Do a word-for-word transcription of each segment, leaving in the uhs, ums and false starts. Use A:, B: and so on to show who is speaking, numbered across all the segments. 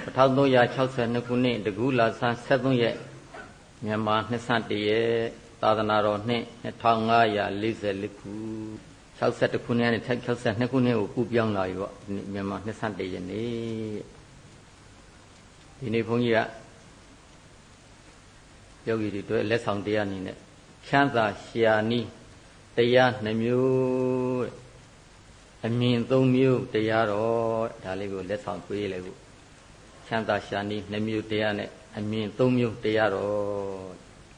A: ထောင်သုံးရာ၆ဆယ်နှစ်ခုနှစ်တကူလာဆန်းဆက်သုံးရက်မြန်မာနှစ်ဆတည်းရဲ့သာသနာတော်နှစ်နှစ်ထောင်ငါးရာလေးဆယ်လေးခု၆၁ခုနှစ်နဲ့၆ဆနှစ်ခုနှစ်ကိုကူပြောင်းလာပြီပေါ့မြန်မာနှစ်ဆတည်းရဲ့နေ့ဒီနေ့ဘုန်းကြီးကယောဂီတွေအတွက်လက်ဆောင်တရားအနေနဲ့ချမ်းသာရှာနီးတရားနှမျိုးအမြင်သုံးမျိုးတရားတော်ဒါလေးကိုလက်ဆောင်ပေးလိုက်ဖို့ချမ်းသာရှာနီးနှမျိုးတရားနဲ့အမြင်သုံးမျိုးတရားတော်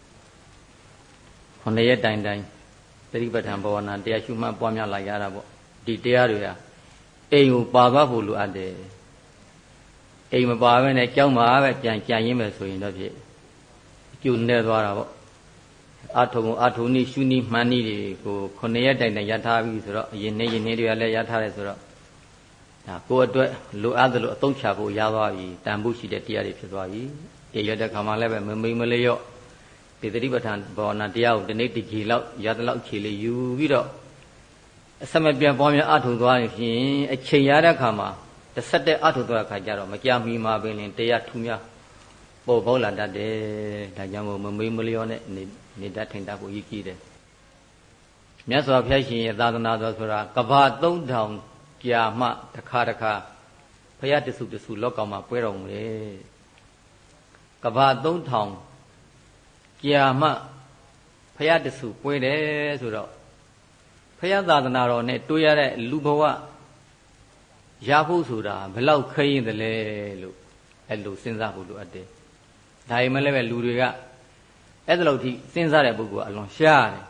A: ခொနရက်တိုင်တိုင်သတိပဋ္ဌာန်ဘာဝနာတရားရှုမှတ်ပွားများလာရတာပေါ့ဒီတရားတွေဟာအိမ်ကိုပါသွားဖို့လိုအပ်တယ်အိမ်မပါဘဲနဲ့ကြောက်မှာပဲပြန်ကြံရင်းမယ်ဆိုရင်တော့ဖြစ်အကျိုးနဲ့သွားတာပေါ့အာထုံအာထုံနိရှုနိမှန်နိတွေကိုခொနရက်တိုင်တိုင်ရထားပြီဆိုတော့ယင်းနေယင်းနေတွေကလည်းရထားတယ်ဆိုတော့ဒါကိုယ်အတွက်လိုအပ်တယ်လို့အသုံးချဖို့ရသွားပြီတန်ဖို့ရှိတဲ့တရားတွေဖြစ်သွားပြီဒီရတဲ့ခါမှလည်းပဲမမိန်မလေးရော့ဒီသတိပဋ္ဌာန်ဘာဝနာတရားကိုဒီနေ့ဒီကြီးလောက်ရတဲ့လောက်ခြေလေးယူပြီးတော့အစမပြတ်ပွားများအထုံသွားရင်ဖြင့်အချိန်ရတဲ့ခါမှာတစ်ဆက်တဲ့အထုံသွားတဲ့ခါကျတော့မကြမီမှာပင်လင်တရားထူးများပေါ်ပေါက်လာတတ်တယ်ဒါကြောင့်မို့မမိန်မလေးရောနဲ့နေနေတတ်ထိုင်တတ်ဖို့ရည်ကြီးတယ်မြတ်စွာဘုရားရှင်ရဲ့သာသနာတော်ဆိုတာကဘာသုံးထောင်ကြာမှတစ်ခါတစ်ခါဘုရားတစုတစုလောကမှာပွဲတော်မူတယ်ကဘာသုံးထောင်ကြာမှဘုရားတစုပွဲတယ်ဆိုတော့ဘုရားသာသနာတော်နဲ့တွေ့ရတဲ့လူဘဝရဖို့ဆိုတာဘယ်လောက်ခရင်တယ်လဲလို့အဲ့လိုစဉ်းစားဖို့လိုအပ်တယ်ဒါပေမဲ့လည်းပဲလူတွေကအဲ့ဒါလို့ထိစဉ်းစားတဲ့ပုဂ္ဂိုလ်ကအလွန်ရှားတယ်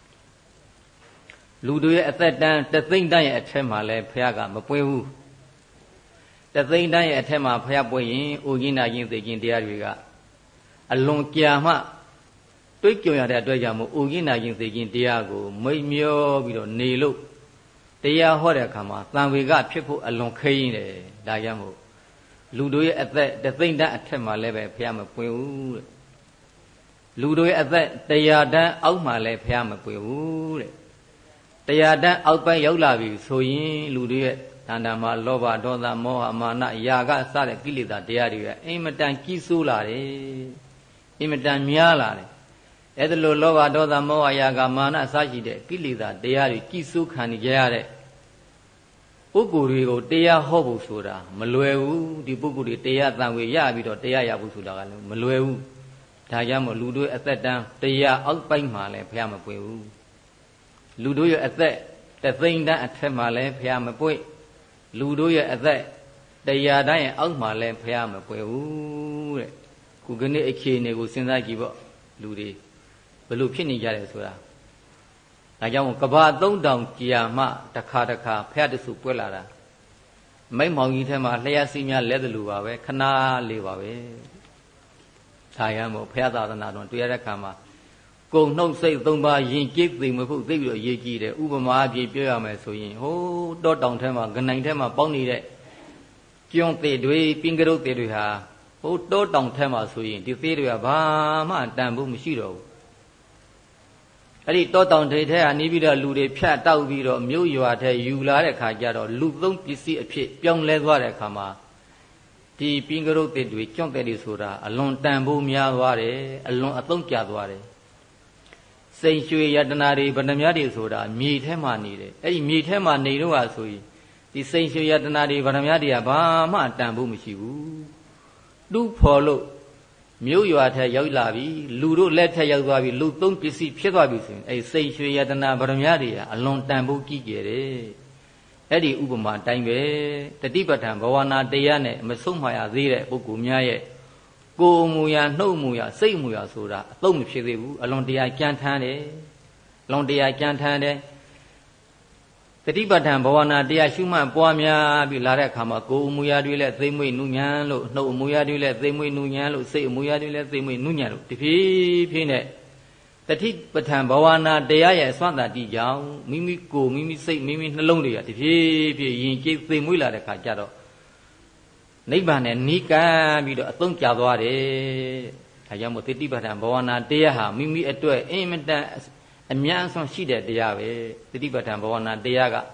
A: လူတွေရဲ့အသက်တန်းတသိန်းတန်းရဲ့အထက်မှာလဲဘုရားကမပွဲဘူးတသိန်းတန်းရဲ့အထက်မှာဘုရားပွဲရင်အိုခြင်းနာခြင်းသိခြင်းတရားတွေကအလွန်ကြာမှတွေးကြုံရတဲ့အတွက်ကြောင့်မို့အိုခြင်းနာခြင်းသိခြင်းတရားကိုမိတ်မျောပြီးတော့နေလို့တရားဟောတဲ့အခါမှာသံဝေကဖြစ်ဖို့အလွန်ခရင်တယ်ဒါကြောင့်မို့လူတို့ရဲ့အသက်တသိန်းတန်းအထက်မှာလဲပဲဘုရားမပွဲဘူးတဲ့လူတို့ရဲ့အသက်တရားတန်းအောက်မှာလဲဘုရားမပွဲဘူးတဲ့တရားတန်းအောက်ပိုင်းရောက်လာပြီဆိုရင်လူတွေရဲ့တဏ္ဍာမှာလောဘဒေါသမောဟမာနယာကစတဲ့ကိလေသာတရားတွေကအင်မတန်ကြီးစိုးလာတယ်အင်မတန်များလာတယ်အဲ့ဒါလိုလောဘဒေါသမောဟယာကမာနအစရှိတဲ့ကိလေသာတရားတွေကြီးစိုးခံနေကြရတဲ့ပုဂ္ဂိုလ်တွေကိုတရားဟောဖို့ဆိုတာမလွယ်ဘူးဒီပုဂ္ဂိုလ်တွေတရားတန်ဝေရပြီးတော့တရားရဖို့ဆိုတာကလည်းမလွယ်ဘူးဒါကြောင့်မို့လူတွေအသက်တန်းတရားအောက်ပိုင်းမှာလည်းဘုရားမပွင့်ဘူးလူတို့ရဲ့အသက်တသိန်းတန်းအထက်မှာလည်းဘုရားမပွင့်လူတို့ရဲ့အသက်တရားတန်းရဲ့အောက်မှာလည်းဘုရားမပွင့်ဘူးတဲ့ခုကနေ့အခြေအနေကိုစဉ်းစားကြည့်ပေါ့လူတွေဘယ်လိုဖြစ်နေကြတယ်ဆိုတာဒါကြောင့်ကဘာသုံးတောင်ကြာမှတစ်ခါတစ်ခါဘုရားတဆူပွဲလာတာမိတ်မောင်ကြီးထဲမှာလျှက်စီးများလဲတယ်လို့ပါပဲခဏလေးပါပဲဒါရမို့ဘုရားသာသနာတော်တွေ့ရတဲ့အခါမှာကုံနှုတ်စိတ်သုံးပါးယဉ်ကျေးသိမ့်မဖို့သိပြီးတော့ရေးကြည့်တယ်ဥပမာအဖြစ်ပြောရမယ်ဆိုရင်ဟိုးတောတောင်ထဲမှာဂနိုင်ထဲမှာပေါင်းနေတဲ့ကျွန်းသေးတွေပင်ကရုတ်သေးတွေဟာဟိုးတောတောင်ထဲမှာဆိုရင်ဒီသေးတွေကဘာမှတန်ဖို့မရှိတော့ဘူးအဲ့ဒီတောတောင်တွေထဲကနေပြီးတော့လူတွေဖြတ်တောက်ပြီးတော့မြို့ရွာထဲယူလာတဲ့ခါကျတော့လူသုံးပစ္စည်းအဖြစ်ပြောင်းလဲသွားတဲ့အခါမှာဒီပင်ကရုတ်သေးတွေကျွန်းသေးတွေဆိုတာအလွန်တန်ဖို့များသွားတယ်အလွန်အသုံးကျသွားတယ်စိန်ရွှေယတနာတွေဗဏ္ဍမြတွေဆိုတာမြေထဲမှာနေတယ်အဲ့ဒီမြေထဲမှာနေတော့ဟာဆိုရင်ဒီစိန်ရွှေယတနာတွေဗဏ္ဍမြတွေကဘာမှတန်ဖို့မရှိဘူးတူးဖော်လို့မြို့ရွာထဲရောက်လာပြီလူတို့လက်ထက်ရောက်သွားပြီလူသုံးပစ္စည်းဖြစ်သွားပြီဆိုရင်အဲ့ဒီစိန်ရွှေယတနာဗဏ္ဍမြတွေကအလွန်တန်ဖို့ကြီးကျယ်တယ်အဲ့ဒီဥပမာအတိုင်းပဲတတိပဋ္ဌာန်ဘဝနာတရားနဲ့မဆုံးမရသေးတဲ့ပုဂ္ဂိုလ်များရဲ့ကိုယ်မူရာနှုတ်မူရာစိတ်မူရာဆိုတာအသုံးမဖြစ်သေးဘူးအလွန်တရာကြမ်းထမ်းတယ်အလွန်တရာကြမ်းထမ်းတယ်တတိပဋ္ဌာန်ဘဝနာတရားရှုမှတ်ပွားများပြီးလာတဲ့အခါမှာကိုယ်မူရာတွေလည်းသိမ့်မွေ့နုညံလို့နှုတ်မူရာတွေလည်းသိမ့်မွေ့နုညံလို့စိတ်မူရာတွေလည်းသိမ့်မွေ့နုညံလို့တဖြည်းဖြည်းနဲ့တတိပဋ္ဌာန်ဘဝနာတရားရဲ့အစွမ်းတတိကြောင့်မိမိကိုယ်မိမိစိတ်မိမိနှလုံးတွေကတဖြည်းဖြည်းယဉ်ကျေးသိမ့်မွေ့လာတဲ့အခါကျတော့နိဗ္ဗာန်နဲ့နီးကပ်ပြီးတော့အသုံးကျသွားတယ်။ဒါကြောင့်မို့သတိပဋ္ဌာန်ဘဝနာတရားဟာမိမိအတွက်အင်မတန်အများအစွမ်းရှိတဲ့တရားပဲ။သတိပဋ္ဌာန်ဘဝနာတရားက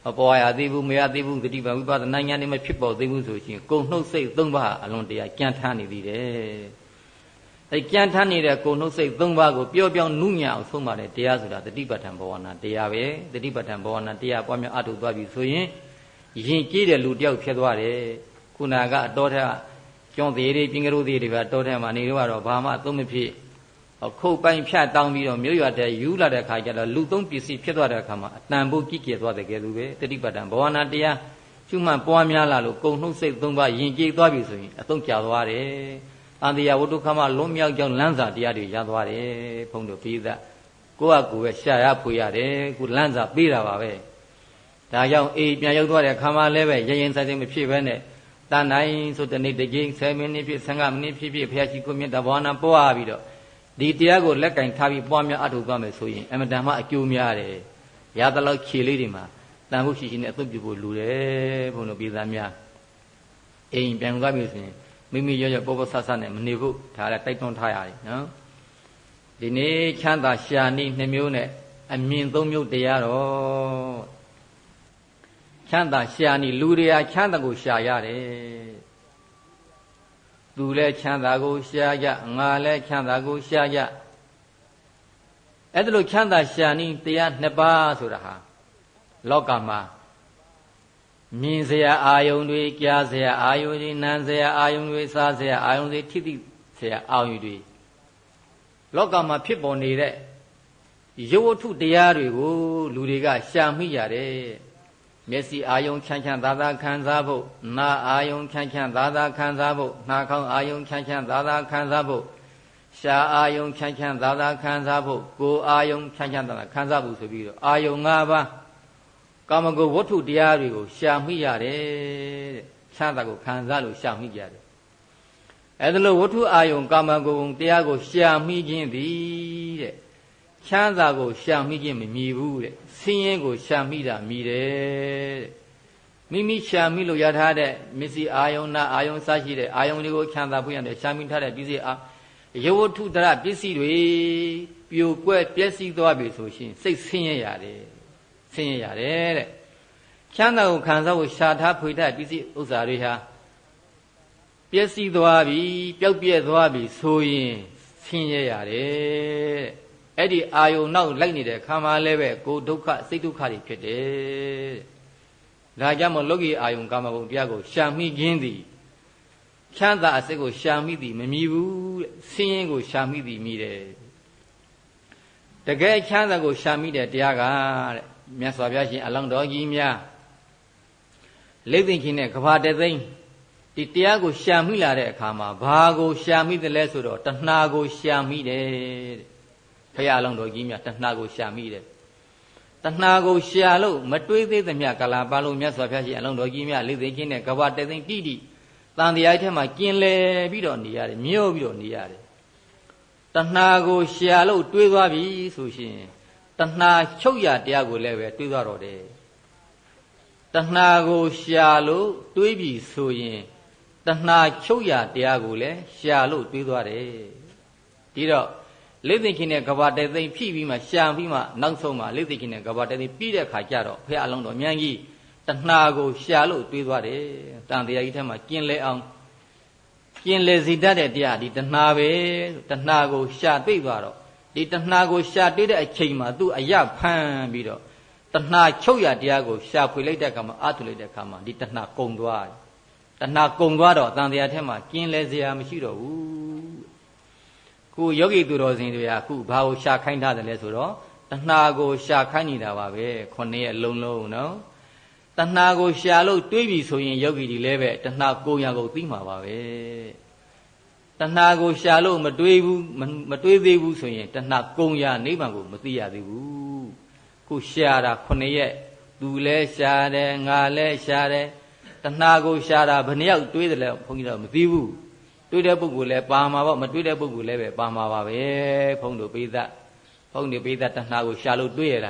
A: ပေါ်ရသေးဘူးမရသေးဘူးတတိပဝိပဿနာဉာဏ်နဲ့မဖြစ်ပေါ်သေးဘူးဆိုရှင်ကိုယ်နှုတ်စိတ်သုံးပါးအလွန်တရာကြံ့ထမ်းနေသေးတယ်အဲကြံ့ထမ်းနေတဲ့ကိုယ်နှုတ်စိတ်သုံးပါးကိုပျော့ပျော့နုညံ့အောင်ဆုံးမတဲ့တရားဆိုတာတတိပဋ္ဌာန်ဘာဝနာတရားပဲတတိပဋ္ဌာန်ဘာဝနာတရားပွားများအထုသွားပြီဆိုရင်ရင်ကြည့်တဲ့လူတယောက်ဖြစ်သွားတယ်ခုနကအတော်ထက်ကျွန်းသေးတွေပြင်ကလေးတွေတွေကအတော်ထက်မှာနေတော့ဘာမှအသုံးမဖြစ်ခုတ်ပိုင်းဖြတ်တောင်းပြီးတော့မြို့ရွာတဲ့ယူလာတဲ့ခါကျတော့လူသုံးပစ္စည်းဖြစ်သွားတဲ့အခါမှာအတန်ဖို့ကြည့်ကြသွားတဲ့ကဲလူပဲတတိပဋ္ဌာန်ဘာဝနာတရားကျุမှန်ပွားများလာလို့ကုံနှုတ်စိတ်သုံးပါးယဉ်ကျေးသွားပြီဆိုရင်အသုံးကျသွားတယ်။တန်တရားဝတ္ထုခမလွန်မြောက်ကြောင်းလမ်းစာတရားတွေရသွားတယ်ဘုန်းတို့ပြီးသားကိုယ့်အကူပဲရှာရဖွေရတယ်ခုလမ်းစာပေးတာပါပဲ။ဒါကြောင့်အေးပြန်ရောက်သွားတဲ့ခါမှလည်းပဲရရင်ဆိုင်ဆိုင်မဖြစ်ဘဲနဲ့တန်တိုင်းဆိုတဲ့နေ့တစ်ကြိမ်ဆယ်မိနစ်ဖြစ်ဆယ်မိနစ်ဖြစ်ဖြစ်ဘုရားရှိခိုးမြတ်တဘာဝနာပွားပြီးတော့ဒီတရားကိုလက်ကင်ထားပြီးပွားများအထုသွားမယ်ဆိုရင်အမတန်မှအကျိုးများတယ်ရသလောက်ခြေလေးတွေမှာတန်ဖို့ရှိရှိနဲ့အသုတ်ပြုဖို့လူတယ်ဘုန်းတော်ပြည်သားများအိမ်ပြန်သွားပြီဆိုရင်မိမိရောရောပေါ်ပေါ်ဆဆနဲ့မနေဖို့ဒါလည်းတိုက်တွန်းထားရတယ်နော်ဒီနေ့ချမ်းသာရှာနည်းနှစ်မျိုးနဲ့အမြင်သုံးမျိုးတရားတော့ချမ်းသာရှာနည်းလူတွေဟာချမ်းသာကိုရှာရတယ်သူလည်းချမ်းသာကိုရှာကြငါလည်းချမ်းသာကိုရှာကြအဲ့ဒါလို့ချမ်းသာရှာနည်းတရားနှစ်ပါးဆိုတာဟာလောကမှာမြင်စရာအာယုန်တွေကြားစရာအာယုန်တွေနားစရာအာယုန်တွေစားစရာအာယုန်တွေထိတိစရာအာယုန်တွေလောကမှာဖြစ်ပေါ်နေတဲ့ရုပ်ဝတ္ထုတရားတွေကိုလူတွေကရှာမိကြတယ်မျက်စိအာယုံချမ်းချမ်းသာသာခံစားဖို့နားအာယုံချမ်းချမ်းသာသာခံစားဖို့နှာခေါင်းအာယုံချမ်းချမ်းသာသာခံစားဖို့ရှားအာယုံချမ်းချမ်းသာသာခံစားဖို့ကိုယ်အာယုံချမ်းချမ်းသာသာခံစားဖို့ဆိုပြီးတော့အာယုံ၅ပါးကာမဂုဏ်ဝတ္ထုတရားတွေကိုရှာမိရတယ်တဲ့ချမ်းသာကိုခံစားလို့ရှာမိကြတယ်အဲဒါလို့ဝတ္ထုအာယုံကာမဂုဏ်တရားကိုရှာမိခြင်းသည်တဲ့ချမ်းသာကိုရှာမိခြင်းမမြည်ဘူးတဲ့ဆင်းရဲကိုရှာမိတာမြည်တယ်တဲ့မိမိရှာမိလို့ရထားတဲ့မျက်စိအာယုံနာအာယုံစရှိတဲ့အာယုံတွေကိုချမ်းသာဖို့ရတယ်ရှာမိထားတဲ့ပစ္စည်းအာယဝတ္ထုတရပစ္စည်းတွေပြိုကွဲပျက်စီးသွားပြီဆိုရှင်စိတ်ဆင်းရဲရတယ်ဆင်းရဲရတယ်တဲ့ချမ်းသာကိုခံစားဖို့ရှာထားဖွေထားပစ္စည်းဥစ္စာတွေဟာပျက်စီးသွားပြီပျောက်ပြဲသွားပြီဆိုရင်ဆင်းရဲရတယ်အဲ့ဒီအာယုံနောက်လိုက်နေတဲ့ခါမှလည်းပဲကိုယ်ဒုက္ခစိတ်ဒုက္ခတွေဖြစ်တယ်ဒါကြောင့်မို့လောကီအာယုံကာမဂုဏ်တရားကိုရှာမိခြင်းသည်ချမ်းသာအစစ်ကိုရှာမိသည်မမြည်ဘူးတဲ့ဆင်းရဲကိုရှာမိသည်မြည်တယ်တကယ်ချမ်းသာကိုရှာမိတဲ့တရားကတဲ့မြတ်စွာဘုရားရှင်အလောင်းတော်ကြီးများလိမ့်သိချင်းနဲ့ကဘာတသိန်းဒီတရားကိုရှာမိလာတဲ့အခါမှာဘာကိုရှာမိတယ်လဲဆိုတော့တဏှာကိုရှာမိတယ်တဲ့ဘုရားအလောင်းတော်ကြီးများတဏှာကိုရှာမိတယ်တဏှာကိုရှာလို့မတွေးသေးသမျှကာလပါလို့မြတ်စွာဘုရားရှင်အလောင်းတော်ကြီးများလိမ့်သိချင်းနဲ့ကဘာတသိန်းတိတိတန်တရားထဲမှာကျင်လည်ပြီးတော့နေရတယ်မြုပ်ပြီးတော့နေရတယ်တဏှာကိုရှာလို့တွေးသွားပြီဆိုရှင်တဏှာချုပ်ရတရားကိုလည်းပဲတွေးသွားတော့တယ်တဏှာကိုရှာလို့တွေးပြီဆိုရင်တဏှာချုပ်ရတရားကိုလည်းရှာလို့တွေးသွားတယ်ဒီတော့လိမ့်သိခင်နဲ့ကဘာတသိန်းဖြည့်ပြီးမှရှာပြီးမှနောက်ဆုံးမှလိမ့်သိခင်နဲ့ကဘာတသိန်းပြီးတဲ့ခါကျတော့ဘုရားအလုံးတော်မြန်းကြီးတဏှာကိုရှာလို့တွေးသွားတယ်တန်တရားကြီးထဲမှာကျင်လဲအောင်ကျင်လဲစီတတ်တဲ့တရားဒီတဏှာပဲတဏှာကိုရှာသိသွားတော့ဒီတဏှာကိုရှာတွေ့တဲ့အချိန်မှာသူ့အရဖမ်းပြီးတော့တဏှာချုပ်ရတရားကိုရှာဖွေလိုက်တဲ့အခါမှာအထုလိုက်တဲ့အခါမှာဒီတဏှာကုံသွားတယ်တဏှာကုံသွားတော့တန်တရားထဲမှာကျင်လဲစရာမရှိတော့ဘူးခုယောဂီသူတော်စင်တွေကခုဘာကိုရှာခိုင်းထားတယ်လဲဆိုတော့တဏှာကိုရှာခိုင်းနေတာပါပဲခုနှစ်ရက်လုံးလုံးနော်တဏှာကိုရှာလို့တွေးပြီဆိုရင်ယောဂီတွေလည်းပဲတဏှာကိုရကိုသိမှာပါပဲတဏှာကိုရှာလို့မတွေးဘူးမတွေးသေးဘူးဆိုရင်တဏှာကုံရနိဗ္ဗာန်ကိုမသိရသေးဘူးခုရှာတာခုနှစ်ရက်သူလည်းရှာတယ်ငါလည်းရှာတယ်တဏှာကိုရှာတာဘယ်နှယောက်တွေးတယ်လဲဘုန်းကြီးတော့မသိဘူးတွေးတဲ့ပုဂ္ဂိုလ်လည်းပါမှာပေါ့မတွေးတဲ့ပုဂ္ဂိုလ်လည်းပဲပါမှာပါပဲဘုန်းတို့ပိသဘုန်းတို့ပိသတဏှာကိုရှာလို့တွေးရတာ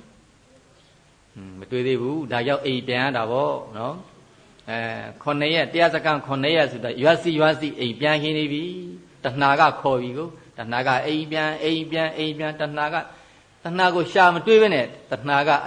A: မတွေးသေးဘူးဒါကြောင့်အိမ်ပြန်ရတာပေါ့နော်အဲခုနှစ်ရက်တရားစခန်းခုနှစ်ရက်ဆိုတော့ရွာစီရွာစီအိမ်ပြန်ခင်းနေပြီတဏှာကခေါ်ပြီကိုတဏှာကအိမ်ပြန်အိမ်ပြန်အိမ်ပြန်တဏှာကတဏှာကိုရှာမတွေးပဲနဲ့တဏှာက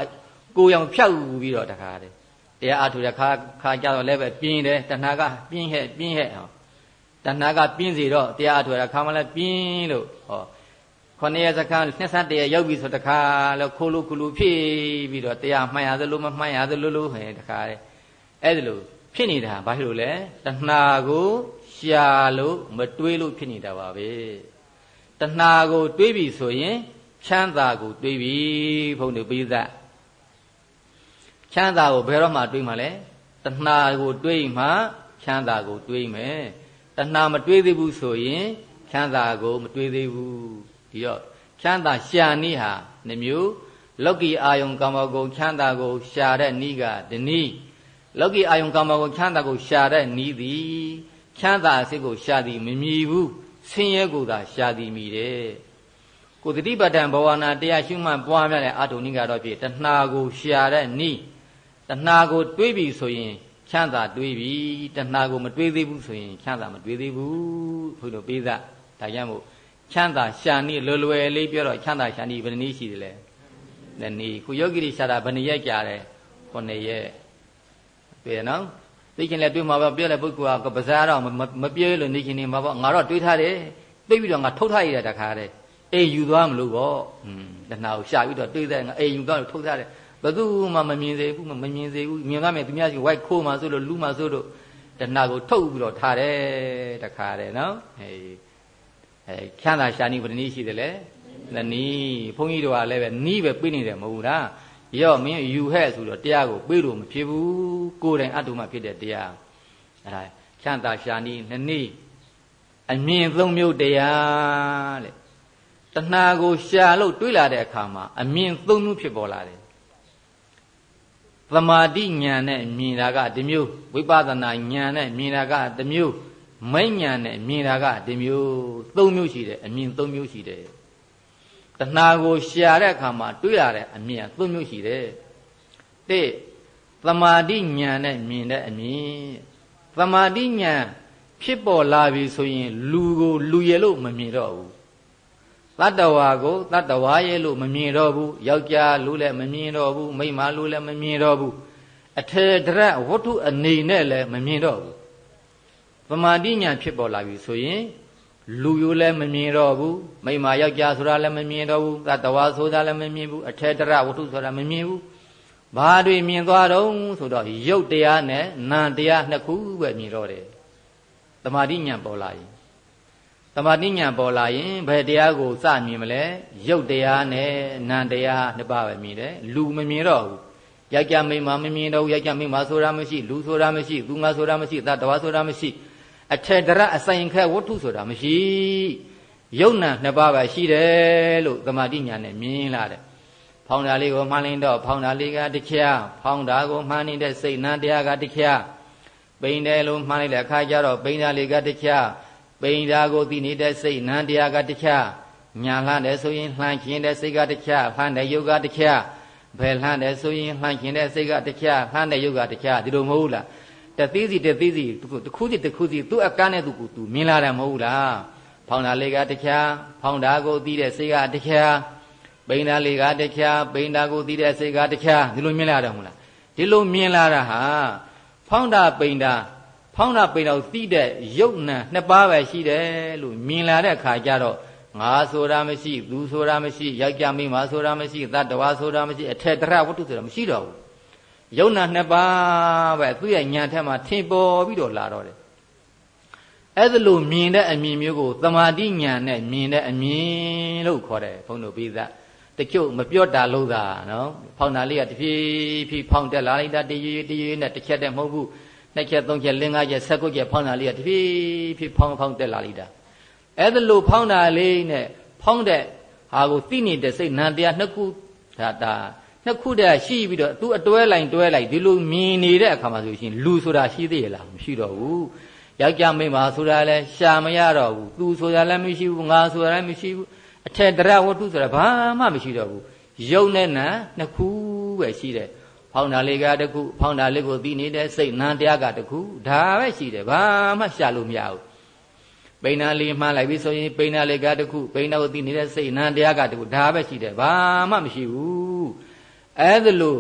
A: ကိုယ်ရောင်ဖြောက်ပြီးတော့တခါတည်းတရားအထုတဲ့ခါခါကြတော့လည်းပဲပြင်းတယ်တဏှာကပြင်းဟဲ့ပြင်းဟဲ့ဟောတဏှာကပြင်းစီတော့တရားအထုတဲ့ခါမှလည်းပြင်းလို့ဟောခொနည်းစခန်းနှစ်ဆတ်တည်းရောက်ပြီဆိုတခါแล้วခိုးလို့ခလူဖြစ်ပြီးတော့တရားမှန်ရသလိုမမှန်ရသလိုလိုဟဲ့တခါတည်းအဲ့ဒါလို့ဖြစ်နေတာဘာဖြစ်လို့လဲတဏှာကိုရှာလို့မတွေးလို့ဖြစ်နေတာပါပဲတဏှာကိုတွေးပြီဆိုရင်ချမ်းသာကိုတွေးပြီဘုန်းကြီးပိဿချမ်းသာကိုဘယ်တော့မှတွေးမှလဲတဏှာကိုတွေးမှချမ်းသာကိုတွေးမယ်တဏှာမတွေးသေးဘူးဆိုရင်ချမ်းသာကိုမတွေးသေးဘူးဒီတော့ချမ်းသာရှာနည်းဟာနှမျိုးလောကီအာယုံကာမဂုဏ်ချမ်းသာကိုရှာတဲ့နည်းကဒီနည်းလောကီအာယုံကာမဂုဏ်ချမ်းသာကိုရှာတဲ့နည်းသည်ချမ်းသာအစစ်ကိုရှာသည်မမြည်ဘူးဆင်းရဲကိုသာရှာသည်မြည်တယ်ကိုယ်တတိပဋ္ဌာန်ဘဝနာတရားရှုမှတ်ပွားများတဲ့အာထုံနိကတော့ဖြစ်တဏှာကိုရှာတဲ့နည်းတဏှာကိုတွေးပြီဆိုရင်ချမ်းသာတွေးပြီတဏှာကိုမတွေးသေးဘူးဆိုရင်ချမ်းသာမတွေးသေးဘူးဘုလိုပေးသားဒါကြောင့်မို့ချမ်းသာရှာနည်းလွယ်လွယ်လေးပြောတော့ချမ်းသာရှာနည်းဘယ်နည်းရှိတယ်လဲနှစ်နည်းခုယောဂီတွေရှာတာဘယ်နှရက်ကြာတယ်ခုနှစ်ရက်တွေ့ရနော်သိချင်းလည်းတွေ့မှာပေါ့ပြောတဲ့ပုဂ္ဂိုလ်ကပဇာတော့မပြောလို့နေချင်းနေမှာပေါ့ငါတော့တွေးထားတယ်သိပြီးတော့ငါထုတ်ထားရတဲ့တခါတည်းအေးယူသွားမလို့ပေါ့อืมတဏှာကိုရှာပြီးတော့တွေးတဲ့ငါအေးယူသွားလို့ထုတ်ထားတယ်ဘယ်သူမှမမြင်စေဘူးမမြင်စေဘူးမြင်သွားမယ်သူများစီဝိုက်ခိုးမှဆိုလို့လူမှဆိုလို့တဏှာကိုထုတ်ပြီးတော့ထားတယ်တခါတည်းနော်အေးအဲချမ်းသာရှာနည်းဘယ်နည်းရှိတယ်လဲနှစ်နည်းဘုန်းကြီးတို့ကလည်းပဲနီးပဲပြေးနေတယ်မဟုတ်လားရော့မင်းယူဟဲ့ဆိုတော့တရားကိုပြေးလို့မဖြစ်ဘူးကိုယ်တိုင်အတုမှဖြစ်တဲ့တရားအဲဒါချမ်းသာရှာနည်းနှစ်နည်းအမြင်သုံးမျိုးတရားတဲ့တဏှာကိုရှာလို့တွေးလာတဲ့အခါမှာအမြင်သုံးမျိုးဖြစ်ပေါ်လာတယ်သမာဓိဉာဏ်နဲ့မြင်တာကတစ်မျိုးဝိပဿနာဉာဏ်နဲ့မြင်တာကတစ်မျိုးမိဉာဏ်နဲ့မြင်တာကတစ်မျိုးသုံးမျိုးရှိတယ်အမြင်သုံးမျိုးရှိတယ်တဏှာကိုရှာတဲ့အခါမှာတွေးလာတဲ့အမြင်သုံးမျိုးရှိတယ်တဲ့သမာဓိဉာဏ်နဲ့မြင်တဲ့အမြင်သမာဓိဉာဏ်ဖြစ်ပေါ်လာပြီဆိုရင်လူကိုလူရလို့မမြင်တော့ဘူးတတ္တဝါကိုတတ္တဝါရဲ့လို့မမြင်တော့ဘူးယောက်ျားလို့လည်းမမြင်တော့ဘူးမိန်းမလို့လည်းမမြင်တော့ဘူးအထေတရဝတ္ထုအနေနဲ့လည်းမမြင်တော့ဘူးသမာဓိဉာဏ်ဖြစ်ပေါ်လာပြီဆိုရင်လူရိုးလည်းမမြင်တော့ဘူးမိန်းမယောက်ျားဆိုတာလည်းမမြင်တော့ဘူးတတ္တဝါဆိုတာလည်းမမြင်ဘူးအထေတရဝတ္ထုဆိုတာမမြင်ဘူးဘာတွေမြင်သွားတော့ဆိုတော့ရုပ်တရားနဲ့နာမ်တရားနှစ်ခုပဲမြင်တော့တယ်သမာဓိဉာဏ်ပေါ်လာရင်သမာဓိဉာဏ်ပေါ်လာရင်ဘယ်တရားကိုစမြင်မလဲရုပ်တရားနဲ့နာမ်တရားနှစ်ပါးပဲမြင်တယ်လူမမြင်တော့ဘူးယောက်ျားမိန်းမမမြင်တော့ဘူးယောက်ျားမိန်းမဆိုတာမရှိလူဆိုတာမရှိသူငါဆိုတာမရှိတတ္တဝါဆိုတာမရှိအထေတရအဆိုင်ခဲဝတ္ထုဆိုတာမရှိယုံနာနှစ်ပါးပဲရှိတယ်လို့သမာဓိဉာဏ်နဲ့မြင်လာတယ်ဖောင်းတာလေးကိုမှန်းလိုက်တော့ဖောင်းတာလေးကတရားဖောင်းတာကိုမှန်းနေတဲ့စိတ်နာတရားကတရားပိန်တယ်လို့မှန်းလိုက်တဲ့အခါကျတော့ပိန်တာလေးကတရားပိန်တာကိုသိနေတဲ့စိတ်နာတရားကတရားညာလှမ်းတယ်ဆိုရင်လှမ်းခြင်းတဲ့စိတ်ကတရားလှမ်းတဲ့ယုတ်ကတရားဘယ်လှမ်းတယ်ဆိုရင်လှမ်းခြင်းတဲ့စိတ်ကတရားလှမ်းတဲ့ယုတ်ကတရားဒီလိုမဟုတ်လားတသိစီတသိစီတစ်ခုစီတစ်ခုစီသူ့အကန်းနဲ့သူကိုသူမြင်လာတယ်မဟုတ်လားဖောင်းတာလေးကတရားဖောင်းတာကိုသိတဲ့စိတ်ကတရားပိန်တာလေးကတရားပိန်တာကိုသိတဲ့စိတ်ကတရားဒီလိုမြင်လာတယ်မဟုတ်လားဒီလိုမြင်လာတာဟာဖောင်းတာပိန်တာဖောင်းတာပိန်တာကိုသိတဲ့ယုတ်နံနှစ်ပါးပဲရှိတယ်လို့မြင်လာတဲ့အခါကျတော့ငါဆိုတာမရှိသူဆိုတာမရှိယောက်ျားမိန်းမဆိုတာမရှိသတ္တဝါဆိုတာမရှိအထေတရဝတ္ထုဆိုတာမရှိတော့ဘူးယုံနာနှစ်ပါးပဲသူ့ရဲ့ညာထက်မှာထင်ပေါ်ပြီးတော့လာတော့တယ်အဲ့ဒါလိုမြင်တဲ့အမြင်မျိုးကိုသမာဓိညာနဲ့မြင်တဲ့အမြင်လို့ခေါ်တယ်ဘုန်းတော်ပြီးသားတချို့မပြောတာလို့သာနော်ဖောင်းတာလေးကတဖြည်းဖြည်းဖောင်းတက်လာလိုက်တာတရွေ့တရွေ့နဲ့တစ်ချက်တည်းမဟုတ်ဘူးနှစ်ချက်သုံးချက်လေးငါးချက်ဆက်ကုတ်ချက်ဖောင်းတာလေးကတဖြည်းဖြည်းဖောင်းဖောင်းတက်လာလိုက်တာအဲ့ဒါလိုဖောင်းတာလေးနဲ့ဖောင်းတဲ့ဟာကိုသိနေတဲ့စိတ်နံတရားနှစ်ခုဒါတာနှစ်ခုတည်းရှိပြီးတော့သူအတွဲလိုက်တွဲလိုက်ဒီလိုမြင်နေတဲ့အခါမှာဆိုရှင်လူဆိုတာရှိသေးရဲ့လားမရှိတော့ဘူးယောက်ျားမိန်းမဆိုတာလည်းရှာမရတော့ဘူးသူဆိုတာလည်းမရှိဘူးငါဆိုတာလည်းမရှိဘူးအထေတရဝတ္ထုဆိုတာဘာမှမရှိတော့ဘူးယုံနဲ့နာနှစ်ခုပဲရှိတယ်ဖောင်းတာလေးကတစ်ခုဖောင်းတာလေးကိုသိနေတဲ့စိတ်နာတရားကတစ်ခုဒါပဲရှိတယ်ဘာမှရှာလို့မရဘူးပိဏာလေးမှန်းလိုက်ပြီဆိုရင်ပိဏာလေးကတစ်ခုပိဏာကိုသိနေတဲ့စိတ်နာတရားကတစ်ခုဒါပဲရှိတယ်ဘာမှမရှိဘူးအဲ့ဒါလို့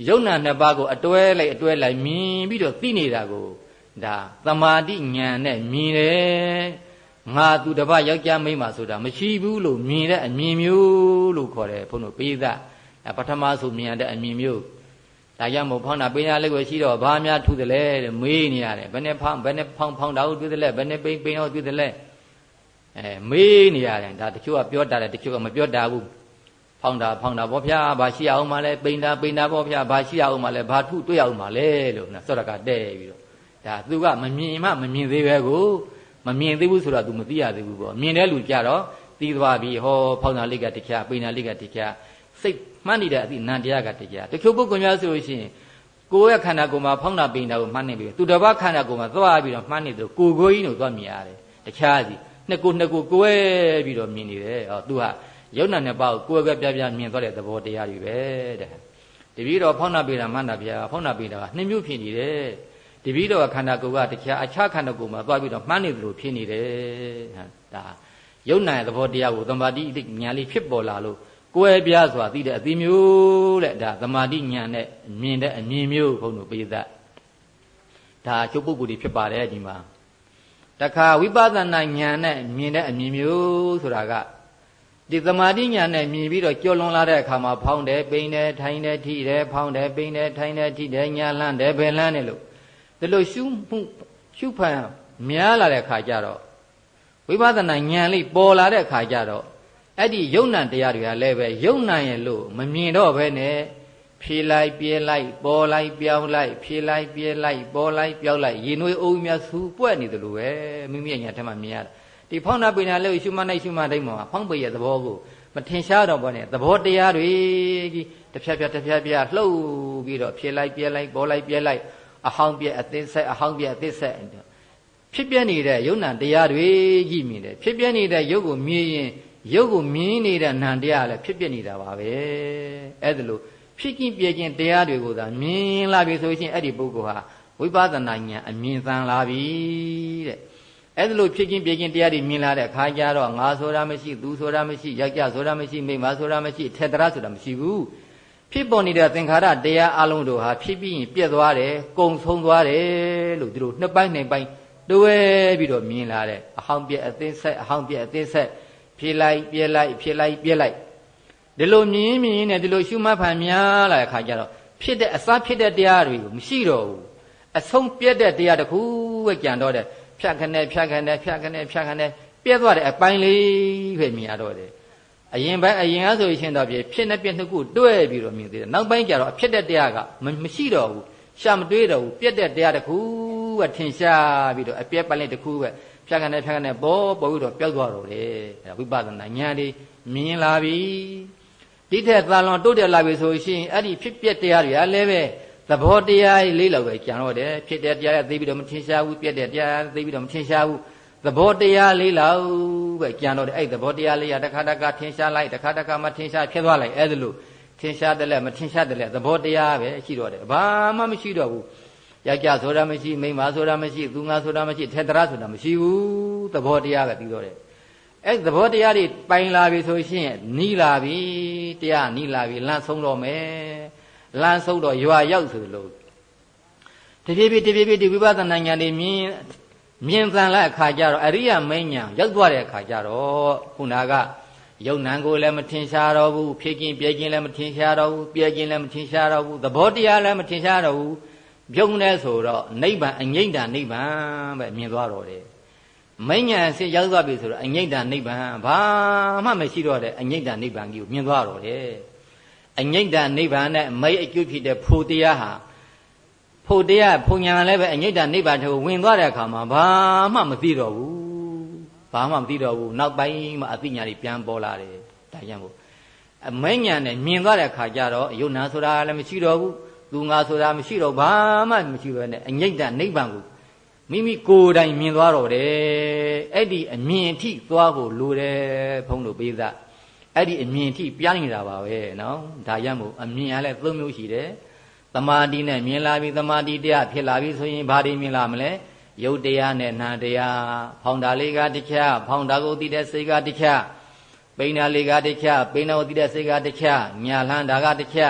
A: ယုံနာနှစ်ပါးကိုအတွဲလိုက်အတွဲလိုက်မြင်ပြီးတော့သိနေတာကိုဒါသမာဓိဉာဏ်နဲ့မြင်တယ်ငါသူတစ်ပါးယောက်ျားမိန်းမဆိုတာမရှိဘူးလို့မြင်တဲ့အမြင်မျိုးလို့ခေါ်တယ်ဘုန်းတို့ပိသပထမဆိုမြင်တဲ့အမြင်မျိုးဒါကြောင့်မို့ဖောင်းတာပိညာလေးကိုရှိတော့ဘာများထူးတယ်လဲတဲ့မေးနေရတယ်ဘယ်နဲ့ဖောင်းဘယ်နဲ့ဖောင်းဖောင်းတာကိုတွေ့တယ်လဲဘယ်နဲ့ပိန်ပိန်တော့တွေ့တယ်လဲအဲမေးနေရတယ်ဒါတချို့ကပြောတာတယ်တချို့ကမပြောတာဘူးဖောင်းတာဖောင်းတာဗောဗျာဘာရှိအောင်မလဲပိန်တာပိန်တာဗောဗျာဘာရှိအောင်မလဲဘာထုတွေ့အောင်မလဲလို့နော်စောရကတဲ့ပြီးတော့ဒါသူကမမြင်မှမမြင်သေးပဲကိုမမြင်သေးဘူးဆိုတော့ तू မသိရသေးဘူးပေါ့မြင်တဲ့လူကြတော့သိသွားပြီဟောဖောင်းတာလေးကတခြားပိန်တာလေးကတခြားစိတ်မှတ်နေတဲ့အသည့်နံတရားကတရားတချို့ပုဂ္ဂိုလ်များဆိုလို့ရှိရင်ကိုယ်ရဲ့ခန္ဓာကိုယ်မှာဖောင်းတာပိန်တာကိုမှတ်နေပြီသူတစ်ပါးခန္ဓာကိုယ်မှာသွားပြီးတော့မှတ်နေတယ်ကိုယ်ကိုယ်ကြီးကိုသွားမြင်ရတယ်တခြားစီနှစ်ကိုနှစ်ကိုကိုယ်ပြီးတော့မြင်နေတယ်ဟော तू ဟာယုံနာနှစ်ပါးကိုကိုယ်ပဲပြပြမြင်သွားတဲ့သဘောတရားတွေပဲတဲ့တပည့်တော်ဖောင်းတာပိန်တာမှတ်တာဗျာဖောင်းတာပိန်တာကနှစ်မျိုးဖြစ်နေတယ်တပည့်တော်ခန္ဓာကိုယ်ကတခြားအခြားခန္ဓာကိုယ်မှာသွားပြီးတော့မှတ်နေတယ်လို့ဖြစ်နေတယ်ဟာဒါယုံနာရဲ့သဘောတရားကိုသမာဓိဉာဏ်လေးဖြစ်ပေါ်လာလို့ကိုယ်ပြားစွာသိတဲ့အသီးမျိုးတဲ့ဒါသမာဓိဉာဏ်နဲ့မြင်တဲ့အမြင်မျိုးဘုန်းတို့ပိသဒါချုပ်ပုဂ္ဂိုလ်တွေဖြစ်ပါတယ်ဒီမှာတခါဝိပဿနာဉာဏ်နဲ့မြင်တဲ့အမြင်မျိုးဆိုတာကဒီသမာဓိဉာဏ်နဲ့မြင်ပြီးတော့ကြော်လွန်လာတဲ့အခါမှာဖောင်းတယ်ပိန်တယ်ထိုင်တယ်ထိတယ်ဖောင်းတယ်ပိန်တယ်ထိုင်တယ်ထိတယ်ညာလန်းတယ်ဘယ်လန်းတယ်လို့ဒီလိုရှုမှုရှုဖန်များလာတဲ့အခါကျတော့ဝိပဿနာဉာဏ်လေးပေါ်လာတဲ့အခါကျတော့အဲ့ဒီယုံနံတရားတွေကလည်းပဲယုံနံရဲ့လို့မမြင်တော့ဘဲနဲ့ဖြေလိုက်ပြဲလိုက်ပေါ်လိုက်ပြောင်းလိုက်ဖြေလိုက်ပြဲလိုက်ပေါ်လိုက်ပြောင်းလိုက်ရေနွေးအုံများစူပွက်နေတယ်လို့ပဲမိမိရဲ့ညာထဲမှာမြင်ရတယ်ဒီဖောင်းနာပိနာလေးကိုရှုမှတ်နိုင်ရှုမှတ်တိုင်းမှာဖောင်းပိရဲ့သဘောကိုမထင်ရှားတော့ဘောနဲ့သဘောတရားတွေကြီးတစ်ဖြတ်ဖြတ်တစ်ဖြတ်ဖြတ်လှုပ်ပြီးတော့ဖြေလိုက်ပြဲလိုက်ပေါ်လိုက်ပြဲလိုက်အဟောင်းပြဲအသစ်ဆက်အဟောင်းပြဲအသစ်ဆက်ဖြစ်ပြနေတဲ့ယုံနံတရားတွေကြီးမြင်တယ်ဖြစ်ပြနေတဲ့ယုတ်ကိုမြင်ရင်ရုပ်ကိုမြင်နေတဲ့နံတရားလည်းဖြစ်ပြနေတာပါပဲအဲ့ဒါလို့ဖြစ်ချင်းပြချင်းတရားတွေကိုသာမြင်လာပြီဆိုရင်အဲ့ဒီပုဂ္ဂိုလ်ဟာဝိပဿနာဉာဏ်အမြင်သံလာပြီတဲ့အဲ့ဒါလို့ဖြစ်ချင်းပြချင်းတရားတွေမြင်လာတဲ့အခါကျတော့ငါဆိုတာမရှိသူဆိုတာမရှိယောက်ျားဆိုတာမရှိမိန်းမဆိုတာမရှိထေတရဆိုတာမရှိဘူးဖြစ်ပေါ်နေတဲ့သင်္ခါရတရားအလုံးတို့ဟာဖြစ်ပြီးရင်ပြက်သွားတယ်ကုံဆုံးသွားတယ်လို့ဒီလိုနှစ်ပိုင်းနှစ်ပိုင်းတွဲပြီးတော့မြင်လာတဲ့အဟောင်းပြက်အသင်းဆက်အဟောင်းပြက်အသင်းဆက်ဖြေလိုက်ပြဲလိုက်ဖြေလိုက်ပြဲလိုက်ဒီလိုမြင်မြင်နဲ့ဒီလိုရှုမှတ်ဖန်များလာတဲ့အခါကျတော့ဖြစ်တဲ့အစဖြစ်တဲ့တရားတွေကိုမရှိတော့ဘူးအဆုံးပြတ်တဲ့တရားတစ်ခုပဲကြံတော့တယ်ဖြတ်ခနဲ့ဖြတ်ခနဲ့ဖြတ်ခနဲ့ဖြတ်ခနဲ့ပြဲသွားတဲ့အပိုင်းလေးပဲမြင်ရတော့တယ်အရင်ပိုင်းအရင်ကဆိုရင်တော့ဖြစ်နေပြက်နှစ်ခုတွဲပြီးတော့မြင်သေးတယ်နောက်ပိုင်းကျတော့အဖြစ်တဲ့တရားကမရှိတော့ဘူးရှာမတွေးတော့ဘူးပြက်တဲ့တရားတစ်ခုပဲထင်ရှားပြီးတော့အပြက်ပိုင်းလေးတစ်ခုပဲဖြတ်ခနဲ့ဖြတ်ခနဲ့ပေါ်ပေါ်ပြီးတော့ပျောက်သွားတော့တယ်ဝိပဿနာဉာဏ်လေးမြင်လာပြီဒီထက်သာလွန်တိုးတက်လာပြီဆိုရှင်အဲ့ဒီဖြစ်ပျက်တရားတွေကလည်းပဲသဘောတရားလေးလောက်ပဲကြံတော့တယ်ဖြစ်တဲ့တရားသိပြီးတော့မထင်ရှားဘူးပြက်တဲ့တရားသိပြီးတော့မထင်ရှားဘူးသဘောတရားလေးလောက်ပဲကြံတော့တယ်အဲ့သဘောတရားလေးရတစ်ခါတစ်ခါထင်ရှားလိုက်တစ်ခါတစ်ခါမထင်ရှားဖြစ်သွားလိုက်အဲ့ဒါလို့ထင်ရှားတယ်လဲမထင်ရှားတယ်လဲသဘောတရားပဲရှိတော့တယ်ဘာမှမရှိတော့ဘူးယောက်ျားဆိုတာမရှိမိန်းမဆိုတာမရှိသူငါဆိုတာမရှိထေတရဆိုတာမရှိဘူးသဘောတရားပဲပြီးတော့တယ်အဲ့သဘောတရားတွေပိုင်လာပြီဆိုရှင်နီးလာပြီတရားနီးလာပြီလမ်းဆုံးတော့မယ်လမ်းဆုံးတော့ရွာရောက်ဆိုလို့တဖြည်းဖြည်းတဖြည်းဖြည်းဒီဝိပဿနာဉာဏ်တွေမြင်မြင်သံလိုက်အခါကျတော့အရိယာမဉ္ဇဉ်ရောက်သွားတဲ့အခါကျတော့ခုနကယုံနံကိုလည်းမထင်ရှားတော့ဘူးဖြည့်ခြင်းပြည့်ခြင်းလည်းမထင်ရှားတော့ဘူးပြည့်ခြင်းလည်းမထင်ရှားတော့ဘူးသဘောတရားလည်းမထင်ရှားတော့ဘူးပြုံးနေဆိုတော့နိဗ္ဗာန်အငိမ့်တနိဗ္ဗာန်ပဲမြင်သွားတော့တယ်မဉ္ဇဉ်အစစ်ရောက်သွားပြီဆိုတော့အငိမ့်တနိဗ္ဗာန်ဘာမှမရှိတော့တဲ့အငိမ့်တနိဗ္ဗာန်ကြီးကိုမြင်သွားတော့တယ်အငိမ့်တနိဗ္ဗာန်နဲ့မိတ်အကျုပ်ဖြစ်တဲ့ဖို့တရားဟာဖို့တရားဖုန်ညာလည်းပဲအငိမ့်တနိဗ္ဗာန်ကိုဝင်သွားတဲ့အခါမှာဘာမှမသိတော့ဘူးဘာမှမသိတော့ဘူးနောက်ပိုင်းမှာအသိဉာဏ်ကြီးပြန်ပေါ်လာတယ်ဒါကြောင့်မို့အမဉ္ဇဉ်နဲ့မြင်သွားတဲ့အခါကျတော့ယုံနာဆိုတာလည်းမရှိတော့ဘူးသူငါဆိုတာမရှိတော့ဘာမှမရှိဘဲနဲ့အငိမ့်တနိဗ္ဗာန်ကိုမိမိကိုယ်တိုင်မြင်သွားတော့တယ်အဲ့ဒီအမြင်အထိသွားဖို့လိုတယ်ဘုန်းတို့ပေးသားအဲ့ဒီအမြင်အထိပြနေတာပါပဲနော်ဒါရမို့အမြင်ကလည်းသုံးမျိုးရှိတယ်သမာဓိနဲ့မြင်လာပြီသမာဓိတရားဖြစ်လာပြီဆိုရင်ဘာတွေမြင်လာမလဲယုတ်တရားနဲ့နာတရားဖောင်းတာလေးကတခြားဖောင်းတာကိုသိတဲ့စိတ်ကတခြားပိန်တာလေးကတခြားပိန်တာကိုသိတဲ့စိတ်ကတခြားညာလန်းတာကတခြား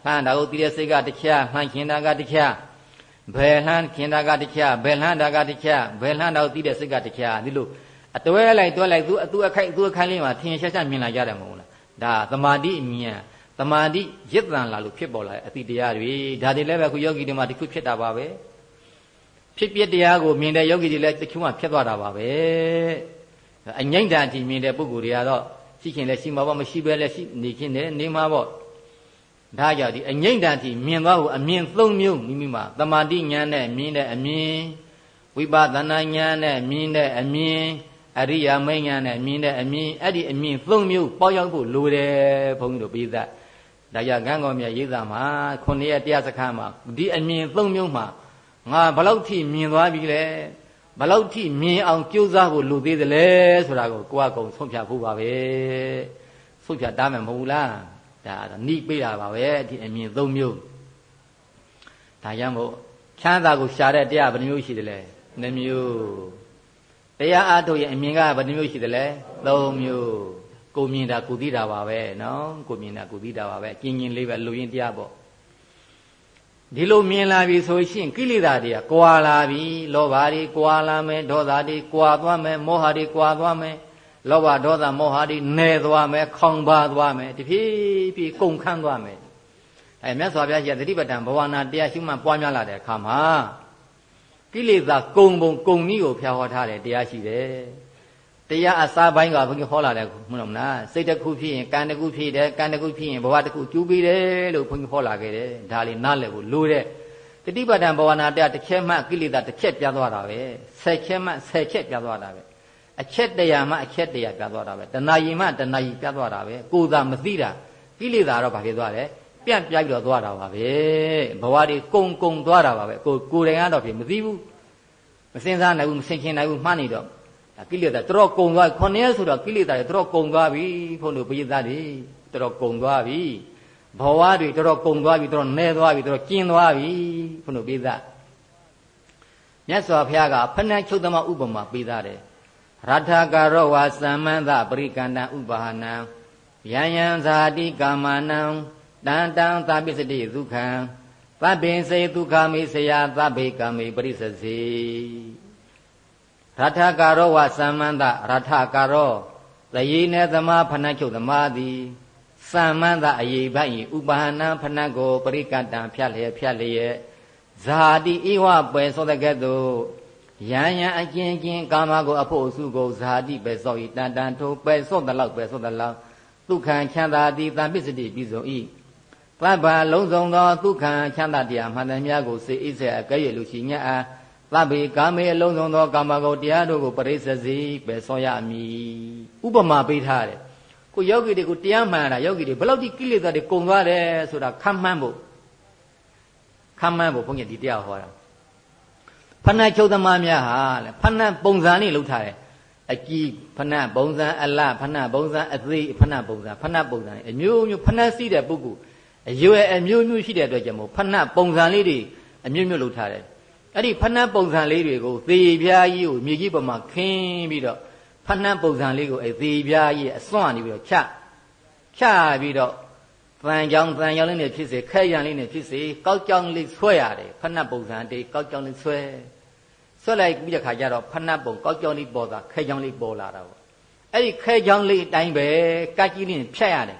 A: လှမ်းတာကိုသိတဲ့စိတ်ကတခြားလှမ်းခင်တာကတခြားဘယ်လှမ်းခင်တာကတခြားဘယ်လှမ်းတာကတခြားဘယ်လှမ်းတာကိုသိတဲ့စိတ်ကတခြားဒီလိုအတွဲလိုက်တွဲလိုက်သူအသူအခိုက်သူအခိုက်လေးမှာထင်ရှားရှားမြင်လာကြတယ်မဟုတ်လားဒါသမာဓိအမြင်သမာဓိရစ်တန်လာလို့ဖြစ်ပေါ်လာတဲ့အတိတရားတွေဒါတွေလည်းပဲခုယောဂီတွေမှာတစ်ခုဖြစ်တာပါပဲဖြစ်ပြတရားကိုမြင်တဲ့ယောဂီတွေလည်းတစ်ခုမှဖြစ်သွားတာပါပဲအငိမ့်တန်အထိမြင်တဲ့ပုဂ္ဂိုလ်တွေကတော့ရှိခင်လည်းရှိမှာပေါ့မရှိပဲလည်းရှိနေခင်လည်းနေမှာပေါ့ဒါကြောင့်ဒီအငိမ့်တန်အထိမြင်သွားဖို့အမြင်သုံးမျိုးမိမိမှာသမာဓိဉာဏ်နဲ့မြင်တဲ့အမြင်ဝိပဿနာဉာဏ်နဲ့မြင်တဲ့အမြင်အရိယာမဉ္ဇဏ်နဲ့မြင်တဲ့အမြင်အဲ့ဒီအမြင်သုံးမျိုးပေါရောက်ဖို့လိုတယ်ဘုန်းကြီးတို့ပြည်သက်ဒါကြောင့်ကံကောမြတ်ရေးသားမှာခုနှစ်ရက်တရားစခန်းမှာဒီအမြင်သုံးမျိုးမှာငါဘလောက်ထိမြင်သွားပြီလဲဘလောက်ထိမြင်အောင်ကြိုးစားဖို့လိုသေးသလဲဆိုတာကိုကိုယ်ကကုံဆုံးဖြတ်ဖို့ပါပဲဆုံးဖြတ်တားမယ်မဟုတ်ဘူးလားဒါတော့နှိပေးတာပါပဲဒီအမြင်သုံးမျိုးဒါကြောင့်မို့ချမ်းသာကိုရှာတဲ့တရားဘယ်နှမျိုးရှိသလဲနှမျိုးတရားအားထုတ်ရဲ့အမြင်ကဘယ်နှမျိုးရှိသလဲသုံးမျိုးကိုမြင်တာကိုသိတာပါပဲနော်ကိုမြင်တာကိုသိတာပါပဲကျင်ကျင်လေးပဲလူရင်းတရားပေါ့ဒီလိုမြင်လာပြီဆိုရှင်ကိလေသာတွေကကွာလာပြီလောဘတွေကွာလာမယ်ဒေါသတွေကွာသွားမယ်မောဟတွေကွာသွားမယ်လောဘဒေါသမောဟတွေနယ်သွားမယ်ခေါင်ပါသွားမယ်တဖြည်းဖြည်းကုန်ခန်းသွားမယ်အဲမြတ်စွာဘုရားရှင်သတိပဋ္ဌာန်ဘဝနာတရားရှုမှတ်ပွားများလာတဲ့အခါမှာကိလေသာကုံပုံကုံနည်းကိုဖျားဟောထားတယ်တရားရှိတယ်တရားအစားပိုင်းကဘုန်းကြီးဟောလာတယ်မဟုတ်လားစိတ်တစ်ခုဖြစ်ရင်ကံတစ်ခုဖြစ်တယ်ကံတစ်ခုဖြစ်ရင်ဘဝတစ်ခုကျူးပြီးတယ်လို့ဘုန်းကြီးဟောလာခဲ့တယ်ဒါလေးနားလည်ဖို့လိုတဲ့တတိပဋ္ဌာန်ဘဝနာတရားတစ်ချက်မှကိလေသာတစ်ချက်ပြသွားတာပဲဆယ်ချက်မှဆယ်ချက်ပြသွားတာပဲအချက်တရားမှအချက်တရားပြသွားတာပဲတဏှာယီမှတဏှာယီပြသွားတာပဲကိုယ်သာမသိတာကိလေသာတော့ဘာဖြစ်သွားလဲပြန့်ပြပြီးတော့သွားတာပါပဲဘဝတွေကုံကုံသွားတာပါပဲကိုကိုယ်တိုင်ကတော့ဖြစ်မသိဘူးမစင်စားနိုင်ဘူးမစင်ခင်နိုင်ဘူးမှန်းနေတော့ကိလေသာတော်ကုံသွားခொနည်းဆိုတော့ကိလေသာတွေတော်ကုံသွားပြီဘုန်းတို့ပရိသတ်တွေတော်ကုံသွားပြီဘဝတွေတော်ကုံသွားပြီတော်နဲသွားပြီတော်ကျင်းသွားပြီဘုန်းတို့ပရိသတ်မြတ်စွာဘုရားကဖဏ္ဏချုပ်သမဥပမာပေးသားတယ်ရထကာရောဝါသမ္မန္တပရိကန္တဥပါဟနံယံယံဇာတိကာမနံတန်တံသပိစတိဒုက္ခံသဗ္ဗေစေဒုက္ခမိစယသဗ္ဗေကမေပရိစ္ဆေရထကာရောဝသမ္မန္တရထကာရောသယေနေသမဖဏချုပ်သမာသည်သမ္မန္တအယေပိုင်ဥပါဟနံဖဏကိုပရိကတံဖြတ်လျက်ဖြတ်လျက်ဇာတိဧဝပယ်သောတကဲ့သို့ယံယံအကျဉ်းချင်းကာမကိုအဖို့အစုကိုဇာတိပဲစောဤတန်တန်ထိုးပဲစောတလောက်ပဲစောတလောက်ဒုက္ခံချမ်းသာသည်တံပစ္စတိပြီးဆုံးဤပပ္ပလုံးစုံသောဒုက္ခံချမ်းသာတရားမှန်သမျှကိုစေဣစေအကဲ့ရလူရှိညအားသဗ္ဗေကာမေအလုံးစုံသောကာမဂုဏ်တရားတို့ကိုပရိစ္ဆေစီပဲဆောရမည်ဥပမာပေးထားတယ်ကိုယောဂီတွေကိုတရားမှန်တာယောဂီတွေဘယ်လောက်ဒီကိလေသာတွေကုန်သွားတယ်ဆိုတာခမ်းမှန်းဖို့ခမ်းမှန်းဖို့ဘုန်းကြီးဒီတရားဟောတာဖဏချုပ်သမားများဟာလေဖဏပုံစံလေးလုပ်ထားတယ်အကြီးဖဏပုံစံအလဖဏပုံစံအသေးဖဏပုံစံဖဏပုံစံအမျိုးမျိုးဖဏစီးတဲ့ပုဂ္ဂိုလ်အရွယ်အမျိုးမျိုးရှိတဲ့အတွက်ကြောင့်မို့ဖဏပုံစံလေးတွေအမျိုးမျိုးလုပ်ထားတယ်အဲ့ဒီဖဏပုံစံလေးတွေကိုသေပြားကြီးကိုမြေကြီးပေါ်မှာခင်းပြီးတော့ဖဏပုံစံလေးကိုအဲသေပြားကြီးအစွန့်နေပြီးတော့ချချပြီးတော့တန်ကြောင်တန်ကြောင်လေးနဲ့ဖြစ်စေခဲရံလေးနဲ့ဖြစ်စေကောက်ကြောင်လေးဆွဲရတယ်ဖဏပုံစံတေးကောက်ကြောင်လေးဆွဲဆွဲလိုက်ပြီးတဲ့ခါကျတော့ဖဏပုံကောက်ကြောင်လေးပေါ်တာခဲကြောင်လေးပေါ်လာတာပေါ့အဲ့ဒီခဲကြောင်လေးအတိုင်းပဲကတ်ကြီးလေးနဲ့ဖြတ်ရတယ်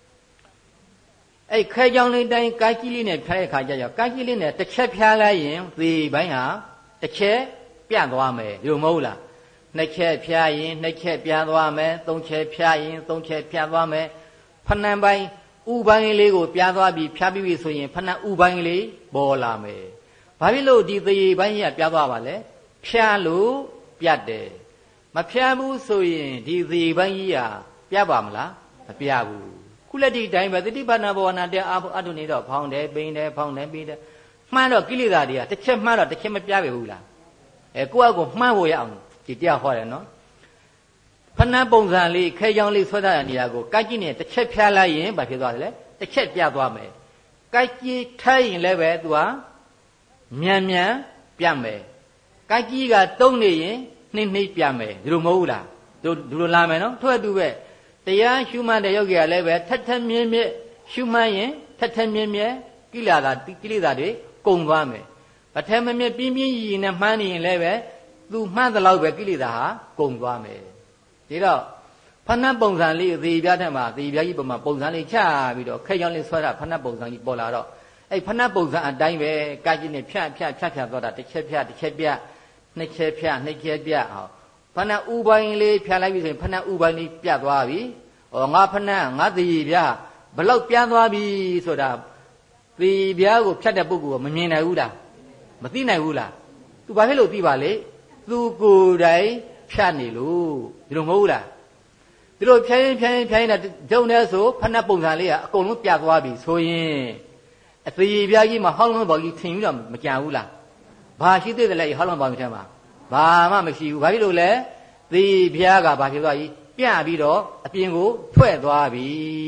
A: အဲ့ခဲကြောင်လေးတိုင်းကတ်ကြီးလေးနဲ့ဖြတ်တဲ့ခါကျတော့ကတ်ကြီးလေးနဲ့တစ်ချက်ဖြားလိုက်ရင်သေပိုင်းဟာတစ်ချက်ပြတ်သွားမယ်ဒီလိုမဟုတ်လားနှစ်ချက်ဖြားရင်နှစ်ချက်ပြတ်သွားမယ်သုံးချက်ဖြားရင်သုံးချက်ပြတ်သွားမယ်ဖဏံပိုင်းဥပိုင်းလေးကိုပြားသွားပြီးဖြားပြီးပြီဆိုရင်ဖဏဥပိုင်းလေးပေါ်လာမယ်ဘာဖြစ်လို့ဒီသေပိုင်းကြီးကပြားသွားပါလဲဖြားလို့ပြတ်တယ်မဖြားဘူးဆိုရင်ဒီသေပိုင်းကြီးကပြတ်ပါမလားမပြတ်ဘူးခုလက်ဒီတိုင်းပဲသတိပဋ္ဌာန်ဘောနာတဲ့အအထုနေတော့ဖောင်းတယ်ပိန်တယ်ဖောင်းတယ်ပြီးတယ်မှန်းတော့ကိလေသာတွေကတစ်ချက်မှန်းတော့တစ်ချက်မပြပဲဘူးလားအဲကိုယ့်အကူမှန်းဖို့ရအောင်ဒီတရားဟောတယ်နော်ဖဏပုံစံလေးခဲချောင်းလေးဆွဲထားတဲ့နေရာကိုကိုက်ကြီးနဲ့တစ်ချက်ဖြားလိုက်ရင်ဘာဖြစ်သွားတယ်လဲတစ်ချက်ပြသွားမယ်ကိုက်ကြီးထိုက်ရင်လည်းပဲသူကမြန်မြန်ပြမယ်ကိုက်ကြီးကတုံးနေရင်နှိမ့်နှိမ့်ပြမယ်ဒီလိုမဟုတ်လားတို့ဒီလိုလာမယ်နော်ထို့အတူပဲတရားရှုမှတ်တဲ့ယောဂီကလည်းပဲထက်ထက်မြင်းမြင်းရှုမှတ်ရင်ထထက်ထက်မြဲမြဲကိလေသာကိလေသာတွေကုန်သွားမယ်အထက်မမြဲပြင်းပြင်းရည်နဲ့မှန်းနေရင်လည်းပဲသူမှန်းသလောက်ပဲကိလေသာဟာကုန်သွားမယ်ဒီတော့ဖဏတ်ပုံစံလေးသေပြတဲ့မှာသေပြကြီးပုံမှာပုံစံလေးချပြီးတော့ခဲကြောင်းလေးဆွဲတာဖဏတ်ပုံစံကြီးပေါ်လာတော့အဲ့ဖဏတ်ပုံစံအတိုင်းပဲကာကြီးနဲ့ဖြတ်ဖြတ်ဖြတ်ဖြတ်သွားတာတစ်ချက်ဖြတ်တစ်ချက်ပြနှစ်ချက်ဖြတ်နှစ်ချက်ပြဟောဖဏတ်ဥပိုင်းလေးဖြတ်လိုက်ပြီဆိုရင်ဖဏတ်ဥပိုင်းလေးပြတ်သွားပြီဟောငါဖဏတ်ငါသေပြဘလောက်ပြတ်သွားပြီဆိုတာသေပြကိုဖြတ်တဲ့ပုဂ္ဂိုလ်ကမမြင်နိုင်ဘူးလားမသိနိုင်ဘူးလားသူဘာဖြစ်လို့သိပါလဲသူကိုယ်တိုင်ဖြတ်နေလို့ဒီလိုမဟုတ်ဘူးလားဒီလိုဖြတ်ရင်ဖြတ်ရင်ဖြတ်ရင်ဒုံနဲ့ဆိုဖဏတ်ပုံစံလေးကအကုန်လုံးပြတ်သွားပြီဆိုရင်အသေးပြားကြီးမှာဟောင်းလုံးပေါ်ကြီးထင်ပြီးတော့မကြံဘူးလားဘာရှိသေးတယ်လဲဟောင်းလုံးပေါ်ကြီးထဲမှာဘာမှမရှိဘူးဘာဖြစ်လို့လဲသေပြားကဘာဖြစ်သွားပြီပြပြီးတော့အပြင်ကိုထွက်သွားပြီ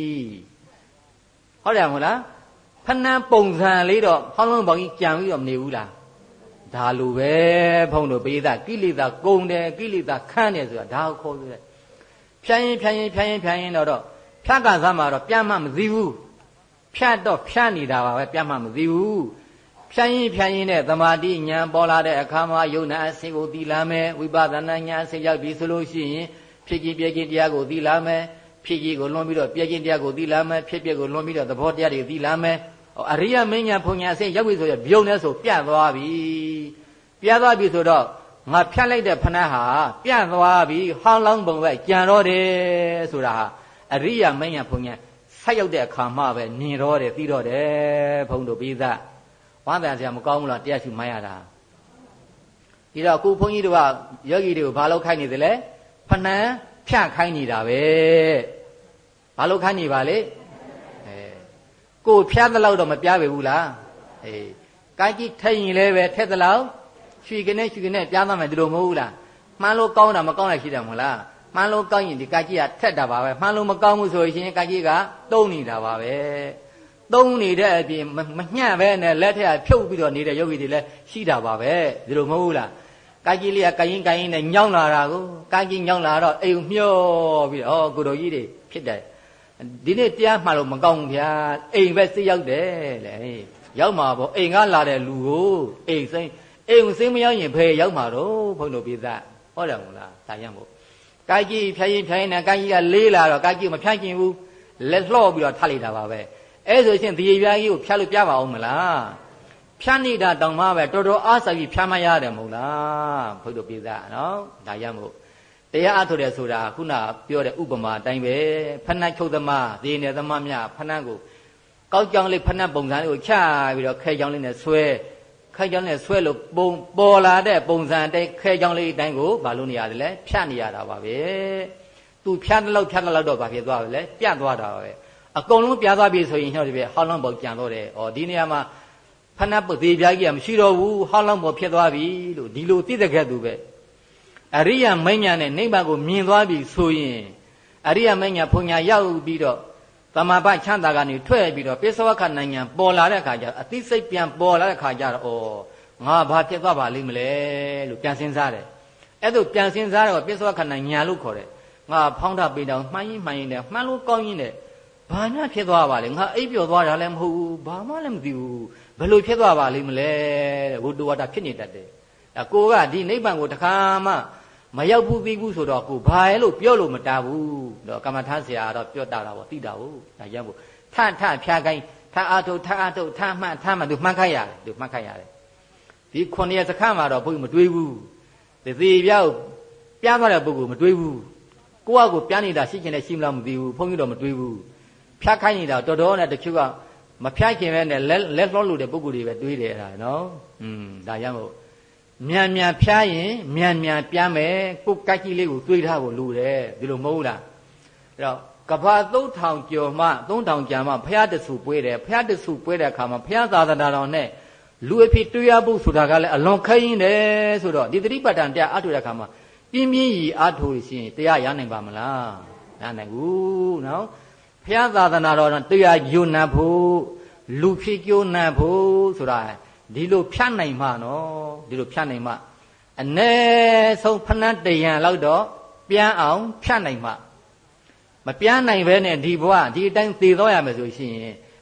A: ဟုတ်တယ်မဟုတ်လားဖဏတ်ပုံစံလေးတော့ဟောင်းလုံးပေါ်ကြီးကြံပြီးတော့မနေဘူးလားဒါလိုပဲဘုန်းတို့ပိဋကကိလေသာကုန်တယ်ကိလေသာခန်းတယ်ဆိုတာဒါကိုခေါ်လို့ဖြတ်ရင်ဖြတ်ရင်ဖြတ်ရင်ဖြတ်ရင်တော့ဖြတ်ကစားမှာတော့ပြန်မှမသိဘူးဖြတ်တော့ဖြတ်နေတာပါပဲပြန်မှမသိဘူးဖြတ်ရင်ဖြတ်ရင်နဲ့သမာဓိဉာဏ်ပေါ်လာတဲ့အခါမှာယုံနာအစိကိုသိလာမယ်ဝိပဿနာဉာဏ်အစိရောက်ပြီဆိုလို့ရှိရင်ဖြစ်ကြီးပြည့်ကြီးတရားကိုသိလာမယ်ဖြစ်ကြီးကိုလွန်ပြီးတော့ပြည့်ကြီးတရားကိုသိလာမယ်ဖြစ်ပြည့်ကိုလွန်ပြီးတော့သဘောတရားတွေသိလာမယ်အရိယမဉ္ဇဉ်ဘုံညာအစိရောက်ပြီဆိုရဘုံနဲ့ဆိုပြတ်သွားပြီပြတ်သွားပြီဆိုတော့ငါဖြတ်လိုက်တဲ့ဖဏဟာပြန့်သွားပြီဟောင်းလောင်းပုံပဲကြံတော့တယ်ဆိုတာဟာအရိယာမဉ္ဇဉ်ဘုံညာဆက်ရောက်တဲ့အခါမှပဲမြင်တော့တယ်သိတော့တယ်ဘုံတို့ပြီးသားဝမ်းတန်ဆရာမကောင်းဘူးလားတရားရှုမှန်းရတာဒီတော့အခုဘုန်းကြီးတို့ကယောဂီတွေကိုဘာလို့ခိုင်းနေသလဲဖဏဖြန့်ခိုင်းနေတာပဲဘာလို့ခိုင်းနေပါလဲအဲကိုဖြတ်သလောက်တော့မပြပဲဘူးလားအေးကိုင်းကြီးထိုင်ရင်လည်းပဲထက်သလောက်ရွှေကနေရွှေကနေပြားသွားမယ်ဒီလိုမဟုတ်ဘူးလားမှန်းလို့ကောင်းတာမကောင်းတာရှိတယ်မဟုတ်လားမှန်းလို့ကောင်းရင်ဒီကာကြီးကထက်တာပါပဲမှန်းလို့မကောင်းဘူးဆိုရင်ကာကြီးကတုံးနေတာပါပဲတုံးနေတဲ့အပြင်မညှံ့ပဲနဲ့လက်ထက်ကဖြုတ်ပြီးတော့နေတဲ့ယောဂီတွေလည်းရှိတာပါပဲဒီလိုမဟုတ်ဘူးလားကာကြီးလေးကကိုင်းကိုင်းနဲ့ညောင်းလာတာကိုကာကြီးညောင်းလာတော့အိမ်မျောပြီးတော့ဩကိုတော်ကြီးတွေဖြစ်တယ်ဒီနေ့တရားမှလို့မကောင်းဘူးဗျာအိမ်ပဲစိတ်ရောက်တယ်လေရောက်မှာပေါ့အိမ်ကလာတဲ့လူကိုအိမ်စိမ့်အိမ်စိမ့်မရောက်ရင်ဘယ်ရောက်မှာတော့ဘုန်းတော်ပြည်သားဟောတယ်မို့လားဒါရမို့ကိုင်းကြီးဖြိုင်းဖြိုင်းနဲ့ကိုင်းကြီးကလေးလာတော့ကိုင်းကြီးမဖြန့်ကျင်ဘူးလက်လှော့ပြီးတော့ထလိုက်တာပါပဲအဲဆိုရှင်ဒီပြားကြီးကိုဖြတ်လို့ပြပါအောင်မလားဖြတ်နေတာတောင်မှပဲတော်တော်အားစားပြီးဖြတ်မရတယ်မဟုတ်လားဘုန်းတော်ပြည်သားနော်ဒါရမို့တရားအထုတ်တယ်ဆိုတာခုနပြောတဲ့ဥပမာအတိုင်းပဲဖဏတ်ချုပ်သမားဒီနေသမားများဖဏတ်ကိုကောက်ကြောင်လေးဖဏတ်ပုံစံလေးကိုချပြီးတော့ခဲကြောင်လေးနဲ့ဆွဲခဲကြောင်နဲ့ဆွဲလို့ပုံပေါ်လာတဲ့ပုံစံတိုင်းခဲကြောင်လေးအတိုင်းကိုဘာလို့နေရတယ်လဲဖြတ်နေရတာပါပဲသူဖြတ်တော့ဖြတ်တော့တော့ဘာဖြစ်သွားလဲပြတ်သွားတာပဲအကုန်လုံးပြသွားပြီဆိုရင်ဟောဒီပဲဟောင်းလောင်းပေါ်ကြံတော့တယ်ဩဒီနေရာမှာဖဏတ်ပုသေးပြားကြီးကမရှိတော့ဘူးဟောင်းလောင်းပေါ်ဖြစ်သွားပြီလို့ဒီလိုသိတဲ့ခဲ့သူပဲအရိယာမဉ္ဇဉ်နဲ့နိဗ္ဗာန်ကိုမြင်သွားပြီဆိုရင်အရိယာမဉ္ဇဉ်ဘုံညာရောက်ပြီးတော့သမဘာချမ်းသာကနေထွက်ပြီးတော့ပိဿဝခနိုင်ငံပေါ်လာတဲ့အခါကျအသိစိတ်ပြန်ပေါ်လာတဲ့အခါကျတော့ဩငါဘာဖြစ်သွားပါလိမ့်မလဲလို့ပြန်စဉ်းစားတယ်အဲ့ဒါပြန်စဉ်းစားတော့ပိဿဝခဏညာလို့ခေါ်တယ်ငါဖောင်းထပေတောင်မှန်းရင်မှန်းရင်နဲ့မှန်းလို့ကောင်းရင်နဲ့ဘာမှဖြစ်သွားပါလေငါအိပ်ပျော်သွားတာလည်းမဟုတ်ဘူးဘာမှလည်းမသိဘူးဘယ်လိုဖြစ်သွားပါလိမ့်မလဲတဲ့ဝတ္တဝတ္တဖြစ်နေတတ်တယ်ဒါကိုကဒီနိဗ္ဗာန်ကိုတခါမှမရောက်ဘူးပြီးဘူးဆိုတော့ကိုဘာလဲလို့ပြောလို့မတားဘူးတော့ကမ္မထဆရာတော့ပြောတာတော့သိတာဟုတ်ဒါရဖို့ထထဖြာခိုင်းထအားထုတ်ထအားထုတ်ထမှန်ထမှန်သူမှန်ခိုင်းရတယ်သူမှန်ခိုင်းရတယ်ဒီခုနှစ်ရက်စခန်းမှာတော့ဘုန်းကြီးမတွေးဘူးဒီသေးပြောက်ပြားသွားတဲ့ပုဂ္ဂိုလ်မတွေးဘူးကိုယ့်အကိုပြားနေတာရှိချင်တယ်ရှိမလားမသိဘူးဘုန်းကြီးတော့မတွေးဘူးဖြာခိုင်းနေတာတော်တော်နဲ့တချို့ကမဖြာခင်ပဲနဲ့လက်လက်လှောလို့တဲ့ပုဂ္ဂိုလ်တွေပဲတွေးတယ်အဲ့ဒါနော်อืมဒါရမို့မြန်မြန်ဖြားရင်မြန်မြန်ပြမ်းမယ်ကိုကိုက်ကြီးလေးကိုတွေးထားဖို့လိုတယ်ဒီလိုမဟုတ်လားအဲ့တော့ကဘာသုံးထောင်ကျော်မှသုံးထောင်ကြာမှဘုရားတဆူပွဲတယ်ဘုရားတဆူပွဲတဲ့အခါမှာဘုရားသာသနာတော်နဲ့လူအဖြစ်တွေ့ရဖို့ဆိုတာကလည်းအလွန်ခက်ရင်တယ်ဆိုတော့ဒီသတိပဋ္ဌာန်တရားအထုတဲ့အခါမှာပြင်းပြင်းကြီးအထုရှင်တရားရနိုင်ပါမလားရနိုင်ဘူးနော်ဘုရားသာသနာတော်တရားယုံနာဖို့လူဖြစ်ကြိုးနာဖို့ဆိုတာဒီလိုဖြတ်နိုင်မှနော်ဒီလိုဖြတ်နိုင်မှအ ਨੇ ဆုံးဖဏတ်တရံလောက်တော့ပြန်အောင်ဖြတ်နိုင်မှမပြန်နိုင်ပဲနဲ့ဒီဘဝဒီအတိုင်းသေတော့ရမယ်ဆိုရှင်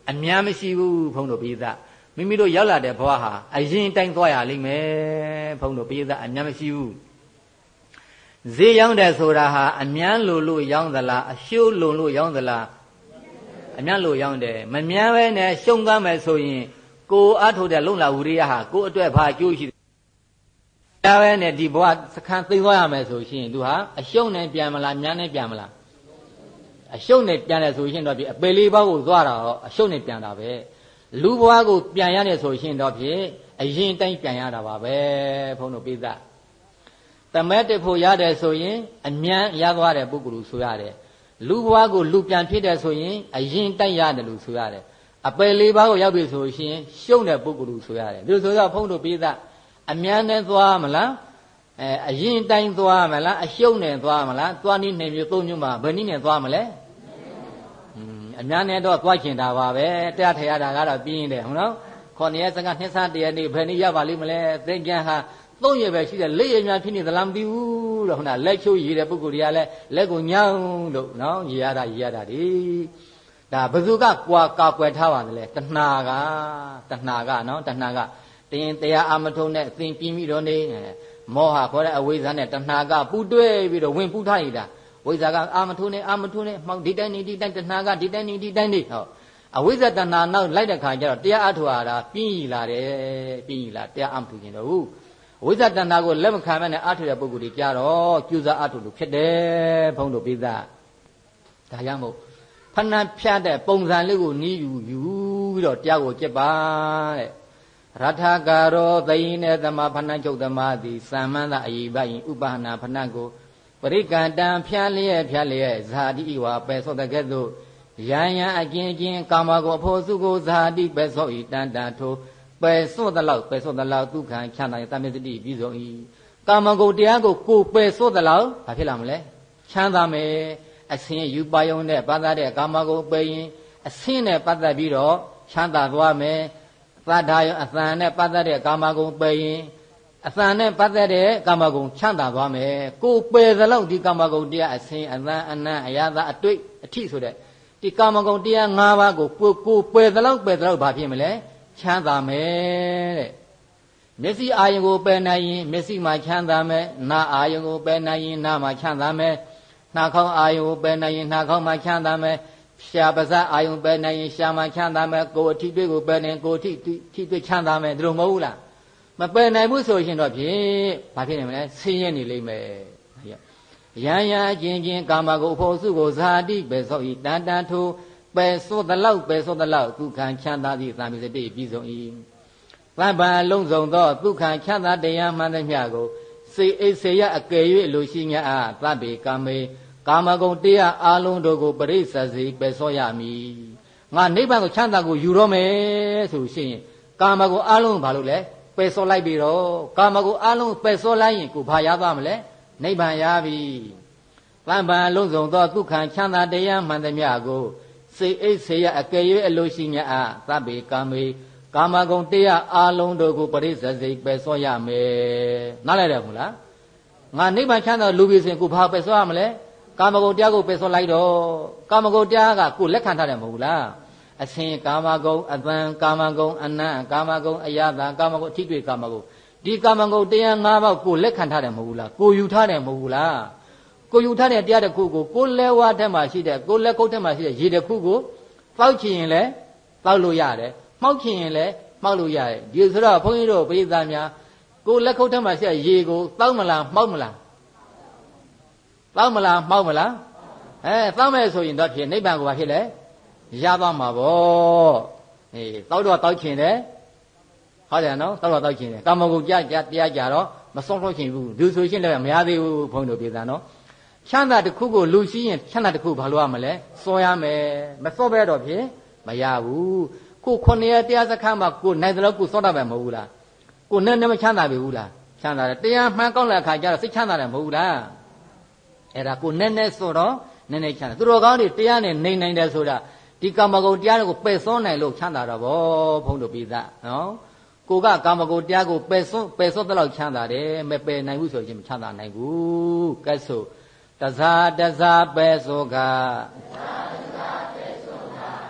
A: အများမရှိဘူးဘုန်းတော်ပိဿမိမိတို့ရောက်လာတဲ့ဘဝဟာအရင်တိုင်းသွားရလိမ့်မယ်ဘုန်းတော်ပိဿအများမရှိဘူးဈေးရောက်တယ်ဆိုတာဟာအများလိုလို့ရောင်းသလားအရှုံးလုံလို့ရောင်းသလားအများလိုရောင်းတယ်မများပဲနဲ့ရှုံးသွားမယ်ဆိုရင်ကိုအထုတ်တဲ့လုံလာဝိရိယဟာကိုအတွက်ဘာအကျိုးရှိတယ်များပဲနဲ့ဒီဘဝစခန်းသိသွားရမယ်ဆိုရှင်သူဟာအရှုံးနဲ့ပြန်မလားများနဲ့ပြန်မလားအရှုံးနဲ့ပြန်တယ်ဆိုရှင်တော့ပြီအပေလေးပါးကိုသွားတာတော့အရှုံးနဲ့ပြန်တာပဲလူဘဝကိုပြန်ရတယ်ဆိုရှင်တော့ဖြင့်အရင်တိုင်းပြန်ရတာပါပဲဘုန်းတော်ပိဿတမဲတက်ဖို့ရတယ်ဆိုရင်အမြန်ရသွားတဲ့ပုဂ္ဂိုလ်ဆိုရတယ်လူဘဝကိုလူပြန်ဖြစ်တယ်ဆိုရင်အရင်တိုက်ရတယ်လို့ဆိုရတယ်အပယ်လေးပါးကိုရောက်ပြီဆိုရှင်ရှုံးတဲ့ပုဂ္ဂိုလ်လို့ဆိုရတယ်ဒီလိုဆိုတော့ဘုန်းတော်ပိဿအမြန်နဲ့သွားမလားအဲအရင်တိုင်းသွားမလားအရှုံးနဲ့သွားမလားသွားနည်းနှစ်မျိုးသုံးမျိုးမှာဘယ်နည်းနဲ့သွားမလဲအများနဲ့တော့သွားကျင်တာပါပဲတရားထရတာကတော့ပြင်းတယ်ဟုတ်နော်ခေါင်းရစကနှစ်ဆတရနေ့ဘယ်နည်းရပါလိမ့်မလဲသင်္ကြန်ဟာသုံးရပဲရှိတယ်လေးရများဖြစ်နေသလားမသိဘူးတော့ဟုတ်လားလက်ချိုးရည်တဲ့ပုဂ္ဂိုလ်တွေကလည်းလက်ကိုညောင်းလို့နော်ရည်ရတာရည်ရတာဒီဒါဘယ်သူကကွာကာကွယ်ထားပါလဲတဏှာကတဏှာကနော်တဏှာကတင်းတရားအမထုံနဲ့သင်ပြင်းပြီးတော့နေမောဟခေါ်တဲ့အဝိဇ္ဇာနဲ့တဏှာကပူတွဲပြီးတော့ဝင်ပူထားနေတာဝိဇ္ဇာကအာမထုံနဲ့အာမထုံနဲ့မှောက်ဒီတိုင်းနေဒီတိုင်းတဏှာကဒီတိုင်းနေဒီတိုင်းနေဟောအဝိဇ္ဇာတဏှာနောက်လိုက်တဲ့ခါကျတော့တရားအထုဟာတာပြင်းရလာတယ်ပြင်းရလာတရားအမထုခြင်းတော့ဘူးဝိဇ္ဇာတဏှာကိုလက်မခံမနဲ့အထုတဲ့ပုဂ္ဂိုလ်တွေကြတော့ကျူစာအထုလို့ဖြစ်တယ်ဘုန်းတော်ပိဿဒါကြောင့်မို့ဖဏဖြတ်တဲ့ပုံစံလေးကိုနီးယူယူပြီးတော့တရားကိုကျက်ပါတဲ့ရထကာရောသယိနေသမဖဏချုပ်သမာသည်သမ္မန္တအယိဘယင်ဥပဟနာဖဏကိုပရိကတံဖြာလျက်ဖြာလျက်ဇာတိဝါပဲသောတကဲ့သို့ယံယံအကျဉ်းချင်းကာမကိုအဖို့စုကိုဇာတိပဲသောဤတန်တန်ထိုပဲသောတလောက်ပဲသောတလောက်ဒုက္ခံချမ်းသာတမေတ္တိပြီးဆုံး၏ကာမကိုတရားကိုကိုပဲသောတလောက်ဘာဖြစ်လာမလဲချမ်းသာမယ်အစင်းယူပါယုံနဲ့ပတ်သက်တဲ့ကာမကိုပဲရင်အစင်းနဲ့ပတ်သက်ပြီးတော့ချမ်းသာသွားမယ်သတ္ထာယအသံနဲ့ပတ်သက်တဲ့ကာမဂုဏ်ပယ်ရင်အသံနဲ့ပတ်သက်တဲ့ကာမဂုဏ်ချမ်းသာသွားမယ်ကိုပယ်သလောက်ဒီကာမဂုဏ်တရားအစဉ်အသံအနံ့အရသာအတွေ့အထိဆိုတဲ့ဒီကာမဂုဏ်တရား၅ပါးကိုကိုကိုပယ်သလောက်ပယ်သလောက်ဘာဖြစ်မလဲချမ်းသာမယ်တဲ့မျက်စိအာယုံကိုပယ်နိုင်ရင်မျက်စိမှာချမ်းသာမယ်နားအာယုံကိုပယ်နိုင်ရင်နားမှာချမ်းသာမယ်နှာခေါင်းအာယုံကိုပယ်နိုင်ရင်နှာခေါင်းမှာချမ်းသာမယ်ရှားပါးစပ်အာယုံပယ်နိုင်ရင်ရှားမှာချမ်းသာမယ်ကိုယ်အထီးတွေ့ကိုပယ်နိုင်ကိုယ်အထီးထီးတွေ့ချမ်းသာမယ်ဒီလိုမဟုတ်ဘူးလားမပယ်နိုင်ဘူးဆိုရင်တော့ဖြင့်ဘာဖြစ်နေမလဲဆင်းရဲနေလိမ့်မယ်ရံရံချင်းချင်းကာမကိုအဖို့စုကိုဇာတိပဲသောဤတန်တန်ထိုပယ်သောတလောက်ပယ်သောတလောက်ဒုက္ခံချမ်းသာသည့်သာမစတိပြီးဆုံး၏သဗ္ဗံလုံးစုံသောဒုက္ခံချမ်းသာတရားမှန်သမျှကိုစေအိစေရအကယ်၍လိုရှိငါအားသဗ္ဗေကာမေကာမဂုဏ်တရားအာလုံးတို့ကိုပရိစ္ဆစီပယ်ဆော့ရမည်ငါနိဗ္ဗာန်ကိုချမ်းသာကိုယူတော့မယ်ဆိုရှင်ကာမဂုဏ်အာလုံးဘာလို့လဲပယ်ဆော့လိုက်ပြီတော့ကာမဂုဏ်အာလုံးပယ်ဆော့လိုက်ရင်ကိုဘာရသွားမလဲနိဗ္ဗာန်ရပြီသဗ္ဗံလုံးစုံသောဒုက္ခံချမ်းသာတရားမှန်သမျှကိုစေအိတ်စေရအကယ်၍အလိုရှိငါအားသဗ္ဗေကာမေကာမဂုဏ်တရားအာလုံးတို့ကိုပရိစ္ဆစီပယ်ဆော့ရမယ်နားလည်တယ်မလားငါနိဗ္ဗာန်ချမ်းသာလူပြီဆိုရင်ကိုဘာပယ်ဆော့ရမလဲကာမဂုဏ်တရားကိုပယ်ဆော့လိုက်တော့ကာမဂုဏ်တရားကကိုလက်ခံထားတယ်မဟုတ်လားအစင်ကာမဂုဏ်အတန်ကာမဂုဏ်အနံ့ကာမဂုဏ်အယတာကာမဂုဏ်အထိတွေ့ကာမဂုဏ်ဒီကာမဂုဏ်တရား၅ပါးကိုလက်ခံထားတယ်မဟုတ်လားကိုယူထားတယ်မဟုတ်လားကိုယူထားတဲ့တရားတစ်ခုကိုကိုလဲဝါးထဲမှာရှိတဲ့ကိုလက်ကုတ်ထဲမှာရှိတဲ့ရေတစ်ခုကိုတောက်ချင်ရင်လည်းတောက်လို့ရတယ်မှောက်ချင်ရင်လည်းမှောက်လို့ရတယ်ဒီဆိုတော့ဘုန်းကြီးတို့ပရိသတ်များကိုလက်ကုတ်ထဲမှာရှိတဲ့ရေကိုတောက်မလားမှောက်မလားတောက်မလားမှောက်မလားအဲတောက်မယ်ဆိုရင်တော့ဖြစ်နိဗ္ဗာန်ကိုဘာဖြစ်လဲရသွားမှာပေါ့အေးတောက်တော့တောက်ချင်တယ်ဟုတ်တယ်နော်တောက်တော့တောက်ချင်တယ်ကာမဂုဏ်ကြကြတရားကြတော့မဆုံးလို့ချင်ဘူးလူဆိုရှင်လည်းမရသေးဘူးဘုန်းတော်ပြေသာနော်ချမ်းသာတစ်ခုကိုလူရှိရင်ချမ်းသာတစ်ခုဘာလို့ရမလဲစောရမယ်မစောပဲတော့ဖြစ်မရဘူးကိုခုနှစ်ရက်တရားစခန်းမှာကိုနိုင်တယ်လို့ကိုစောတာပဲမဟုတ်ဘူးလားကိုနဲ့နဲ့မချမ်းသာပြီဘူးလားချမ်းသာတယ်တရားမှန်ကောင်းတဲ့အခါကျတော့စိတ်ချမ်းသာတယ်မဟုတ်ဘူးလားအဲ့ဒါကိုနဲ့နဲ့ဆိုတော့နဲ့နဲ့ချမ်းသာသူတော်ကောင်းတွေတရားနဲ့နေနိုင်တယ်ဆိုတာဒီကာမဂုဏ်တရားတွေကိုပယ်စောနိုင်လို့ချမ်းသာတော့ဗောဘုန်းတော်ပိသနော်ကိုကကာမဂုဏ်တရားကိုပယ်စောပယ်စောတဲ့လောက်ချမ်းသာတယ်မပယ်နိုင်ဘူးဆိုရင်မချမ်းသာနိုင်ဘူးကဲဆိုတဇာတဇာပယ်စောက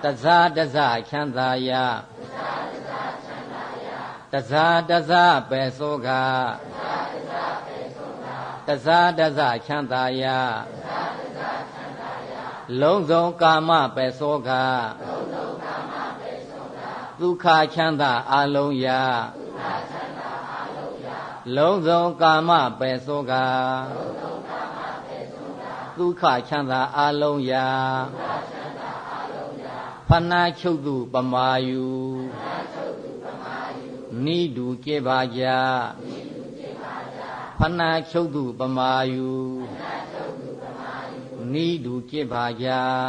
A: တဇာတဇာချမ်းသာရာတဇာတဇာပဲသောကတဇာတဇာချမ်းသာရာလုံးစုံကာမပဲသောကဒုက္ခချမ်းသာအလုံးရာလုံးစုံကာမပဲသောကဒုက္ခချမ်းသာအလုံးရာဖဏချုပ်သူပမာယူနိဒုကျေပါကြဖဏချုပ်သူပမာယူနိဒုကျေပါကြ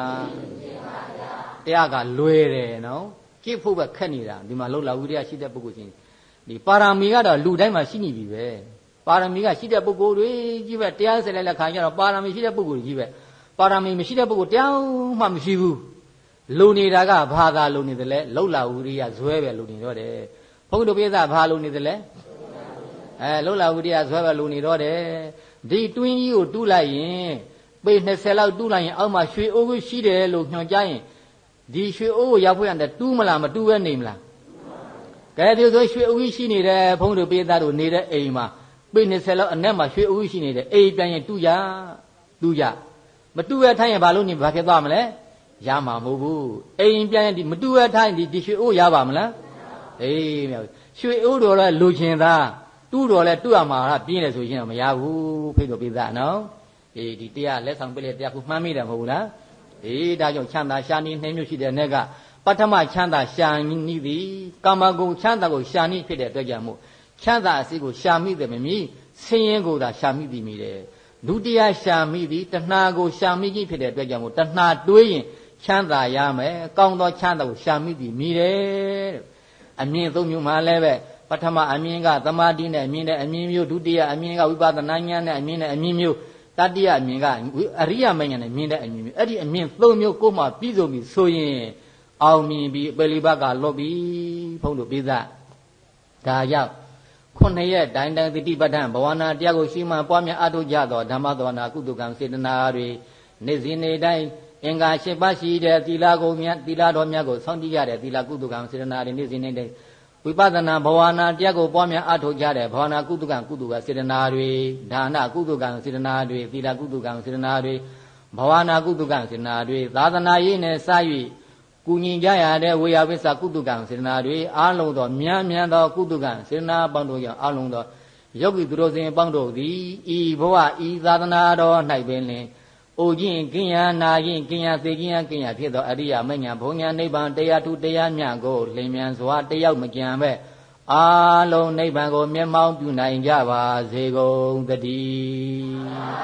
A: တရားကလွယ်တယ်နော်ကြည့်ဖို့ပဲခက်နေတာဒီမှာလောက်လာဝိရိယရှိတဲ့ပုဂ္ဂိုလ်ချင်းဒီပါရမီကတော့လူတိုင်းမှာရှိနေပြီပဲပါရမီကရှိတဲ့ပုဂ္ဂိုလ်တွေကြီးပဲတရားစလိုက်လက်ခံကြတော့ပါရမီရှိတဲ့ပုဂ္ဂိုလ်ကြီးပဲပါရမီမရှိတဲ့ပုဂ္ဂိုလ်တရားမှမရှိဘူးလုံနေတာကဘာသာလုံနေတယ်လဲလောက်လာဝိရိယဇွဲပဲလုံနေတော့တယ်ဘုန်းကြီးတို့ပြသဘာလုံနေတယ်လဲအဲလောက်လာဝိရိယဇွဲပဲလုံနေတော့တယ်ဒီတွင်းကြီးကိုတူးလိုက်ရင်ပေနှစ်ဆယ်လောက်တူးလိုက်ရင်အောက်မှာရွှေအိုးကိုရှိတယ်လို့ညွှန်ကြားရင်ဒီရွှေအိုးကိုရောက်ဖို့ရတယ်တူးမလားမတူးပဲနေမလားကဲဒီဆိုရွှေအိုးကြီးရှိနေတယ်ဘုန်းကြီးတို့ပြသတို့နေတဲ့အိမ်မှာပေနှစ်ဆယ်လောက်အနက်မှာရွှေအိုးကြီးရှိနေတယ်အိမ်ပြန်ရင်တူးကြတူးကြမတူးရထိုင်ရင်ဘာလို့နေဘာဖြစ်သွားမလဲရမှာမဟုတ်ဘူးအိမ်ပြန်ရင်ဒီမတူးရထိုင်ဒီဒီရွှေအိုးရပါမလားအေးမြောက်ရွှေအိုးတော်လဲလူချင်းသားတူးတော်လဲတူးရမှာပြင်းတယ်ဆိုရင်တော့မရဘူးဖိတ်တော်ပြသနော်အေးဒီတရားလက်ဆောင်ပြလေတရားကိုမှန်းမိတယ်မဟုတ်ဘူးလားအေးဒါကြောင့်ချမ်းသာရှာနေနှိမ့်မျိုးရှိတဲ့နေ့ကပထမချမ်းသာရှာနိသည်ကာမဂုဏ်ချမ်းသာကိုရှာနိဖြစ်တဲ့အတွက်ကြောင့်မို့ချမ်းသာအစီကိုရှာမိတယ်မမီဆင်းရဲကိုသာရှာမိသည်မိတယ်ဒုတိယရှာမိသည်တဏှာကိုရှာမိခြင်းဖြစ်တဲ့အတွက်ကြောင့်မို့တဏှာတွေးရင်ချမ်းသာရမယ်ကောင်းသောချမ်းသာကိုရှာမိသည်မိတယ်အမြင်သုံးမျိုးမှလည်းပဲပထမအမြင်ကသမာဓိနဲ့အမြင်နဲ့အမြင်မျိုးဒုတိယအမြင်ကဝိပဿနာဉာဏ်နဲ့အမြင်နဲ့အမြင်မျိုးတတိယအမြင်ကအရိယမဉာဏ်နဲ့မြင်တဲ့အမြင်မျိုးအဲ့ဒီအမြင်သုံးမျိုးကိုမှပြီးဆုံးပြီဆိုရင်အောင်မြင်ပြီးပယ်လီဘကလွတ်ပြီဘုန်းတို့ပိသဒါရောက်ခုနှစ်ရက်တိုင်းတိုင်းသတိပဋ္ဌာန်ဘဝနာတရားကိုရှိမှပွားများအထောက်ကြသောဓမ္မသောနာကုသကံစေတနာတွေနေ့စဉ်နေ့တိုင်းအင်္ဂါ၈ပါးရှိတဲ့သီလကိုမြတ်သီလတော်များကိုစောင့်တည်ရတဲ့သီလကုသကံစေတနာတွေနေ့စဉ်နေ့တိုင်းဝိပဿနာဘဝနာတရားကိုပွားများအထောက်ကြတဲ့ဘဝနာကုသကံကုသကစေတနာတွေဒါနကုသကံစေတနာတွေသီလကုသကံစေတနာတွေဘဝနာကုသကံစေတနာတွေသာသနာရေးနဲ့စ၍ကုညီကြရတဲ့ဝေယဝိသကုသကံစေတနာတွေအားလုံးသောမြန်းမြန်းသောကုသကံစေတနာပေါင်းတို့ကြောင့်အားလုံးသောယောဂီသူတို့စဉ်ပေါင်းတို့သည်ဤဘဝဤသာသနာတော်၌ပင်လင်အိုခြင်းကင်းရနာခြင်းကင်းရသေခြင်းကင်းရဖြစ်သောအရိယာမဉ္ဇဉ်ဘုံညာနိဗ္ဗာန်တရားထုတရားမြတ်ကိုလင်မြန်စွာတယောက်မကြံပဲအားလုံးနိဗ္ဗာန်ကိုမျက်မှောက်ပြုနိုင်ကြပါစေကုန်သတည်း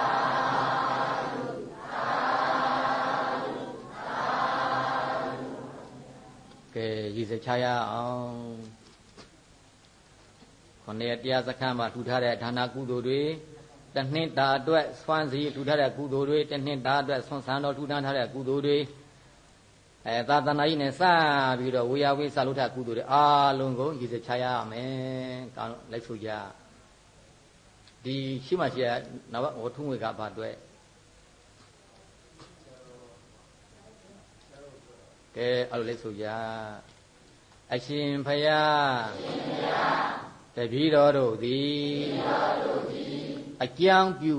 A: ကဲရည်စချရအောင်ခொနည်းတရားစခန်းမှာထူထားတဲ့ဌာနကုသိုလ်တွေတနှစ်တာအတွက်ဆွမ်းစီထူထားတဲ့ကုသိုလ်တွေတနှစ်တာအတွက်ဆွမ်းဆန်းတော်ထူထားတဲ့ကုသိုလ်တွေအဲသာသနာ့ရေးနဲ့စပြီးတော့ဝေယဝိသလုထကုသိုလ်တွေအားလုံးကိုရည်စချရမယ်ကောင်းလိုက်ဆိုကြဒီရှိမှရှိရနောက်ဝထုငွေကဘာအတွက်ကဲအဲ့လိုလိုက်ဆိုကြအရှင်ဖယားတပည့်တော်တို့သည်အကြောင်းပြု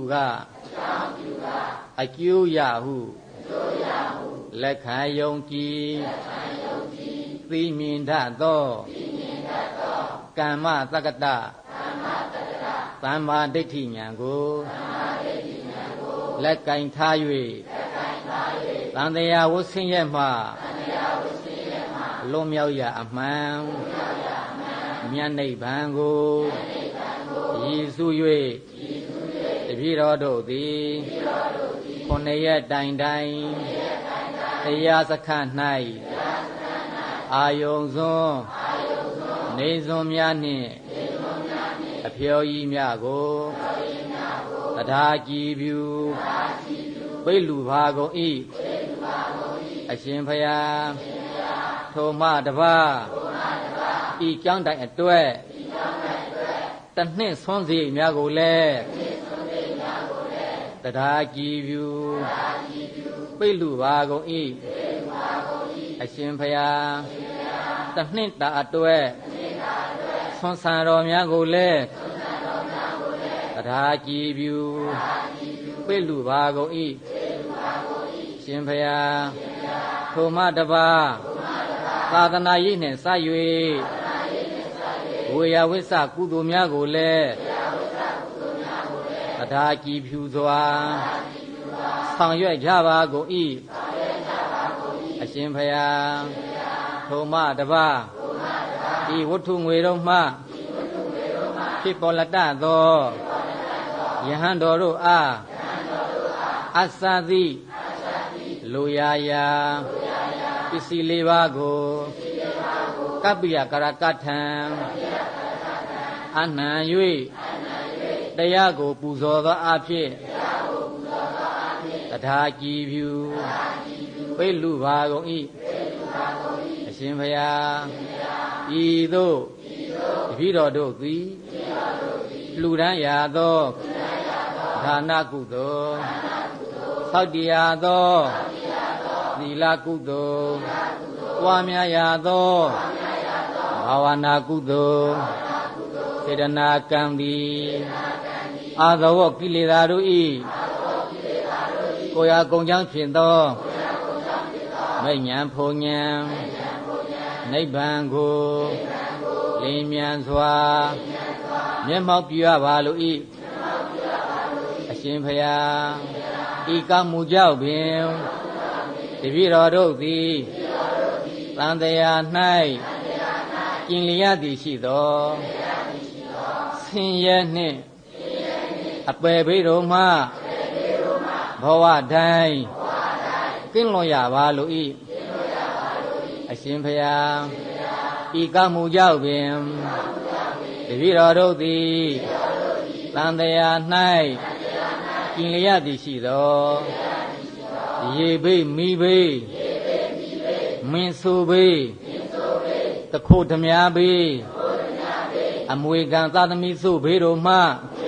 A: ကအကျိုးရဟုလက်ခံယုံကြည်သိမြင်တတ်သောကမ္မတက္ကတသမ္မာဒိဋ္ဌိဉာဏ်ကိုလက်ကင်ထား၍သံတရားဝဆင်းရဲမှလွန်မြောက်ရအမှန်မြတ်နိဗ္ဗာန်ကိုရည်စူး၍တပည့်တော်တို့သည်ခုနှစ်ရက်တိုင်တိုင်တရားစခန်း၌အာယုံစွန်းနေစွန်းများနှင့်အဖျော်ကြီးများကိုတရားကြည်ပြုပိလူပါကုန်၏အရှင်ဖယားထိုမှတပါးဤကြောင်းတိုင်အတွက်တနှစ်ဆွမ်းစီများကိုလည်းတရားကြည်ပြုပိလူပါကုန်၏အရှင်ဘုရားတနှစ်တာအတွက်ဆွမ်းဆံတော်များကိုလည်းတရားကြည်ဖြူပိလူပါကုန်၏ရှင်ဘုရားထိုမှတပါသာသနာရေးနှင့်စ၍ဝေယဝိစ္စကုသိုလ်များကိုလည်းတရားကြည်ဖြူစွာဆောင်ရွက်ကြပါကုန်၏အရှင်ဘုရားထိုမှတပါဤဝတ္ထုငွေတော်မှဖြစ်ပေါ်လက်တသောယဟန်တော်တို့အားအသတိလူယာယာပစ္စည်းလေးပါးကိုကပ္ပိယကရကထံအနံ၍တရားကိုပူဇော်သောအဖြစ်တရားကြည်ဖြူပိလူပါကုန်၏အရှင်ဘုရားဤသို့တပည့်တော်တို့သည်လှူဒန်းရာသောဒါနကုသိုလ်သောက်တရားသောသီလကုသိုလ်ပွားများရာသောဘာဝနာကုသိုလ်စေတနာကံသည်အာသဝကိလေသာတို့၏ကိုယ်ရာကုံကြောင့်ဖြစ်သောမိညာဖုန်ညာနိဗ္ဗာန်ကိုလင်းမြန်စွာမျက်မှောက်ပြုရပါလို၏အရှင်ဘုရားဤကမှုကြောင့်ပင်တပည့်တော်တို့သည်သံတရား၌ကျင်လျက်သည်ရှိသောဆင်းရဲနှင့်အပယ်ဘေးတို့မှဘဝတိုင်းကင်းလွန်ရပါလို၏အရှင်ဘုရားဤကမှုကြောင့်ပင်တပည့်တော်တို့သည်သံတရား၌ကျင်လျက်သည်ရှိသောရေဘေးမိဘေးမင်းဆူဘေးတခိုဓမြဘေးအမွေခံသာသမီစုဘေးတို့မှ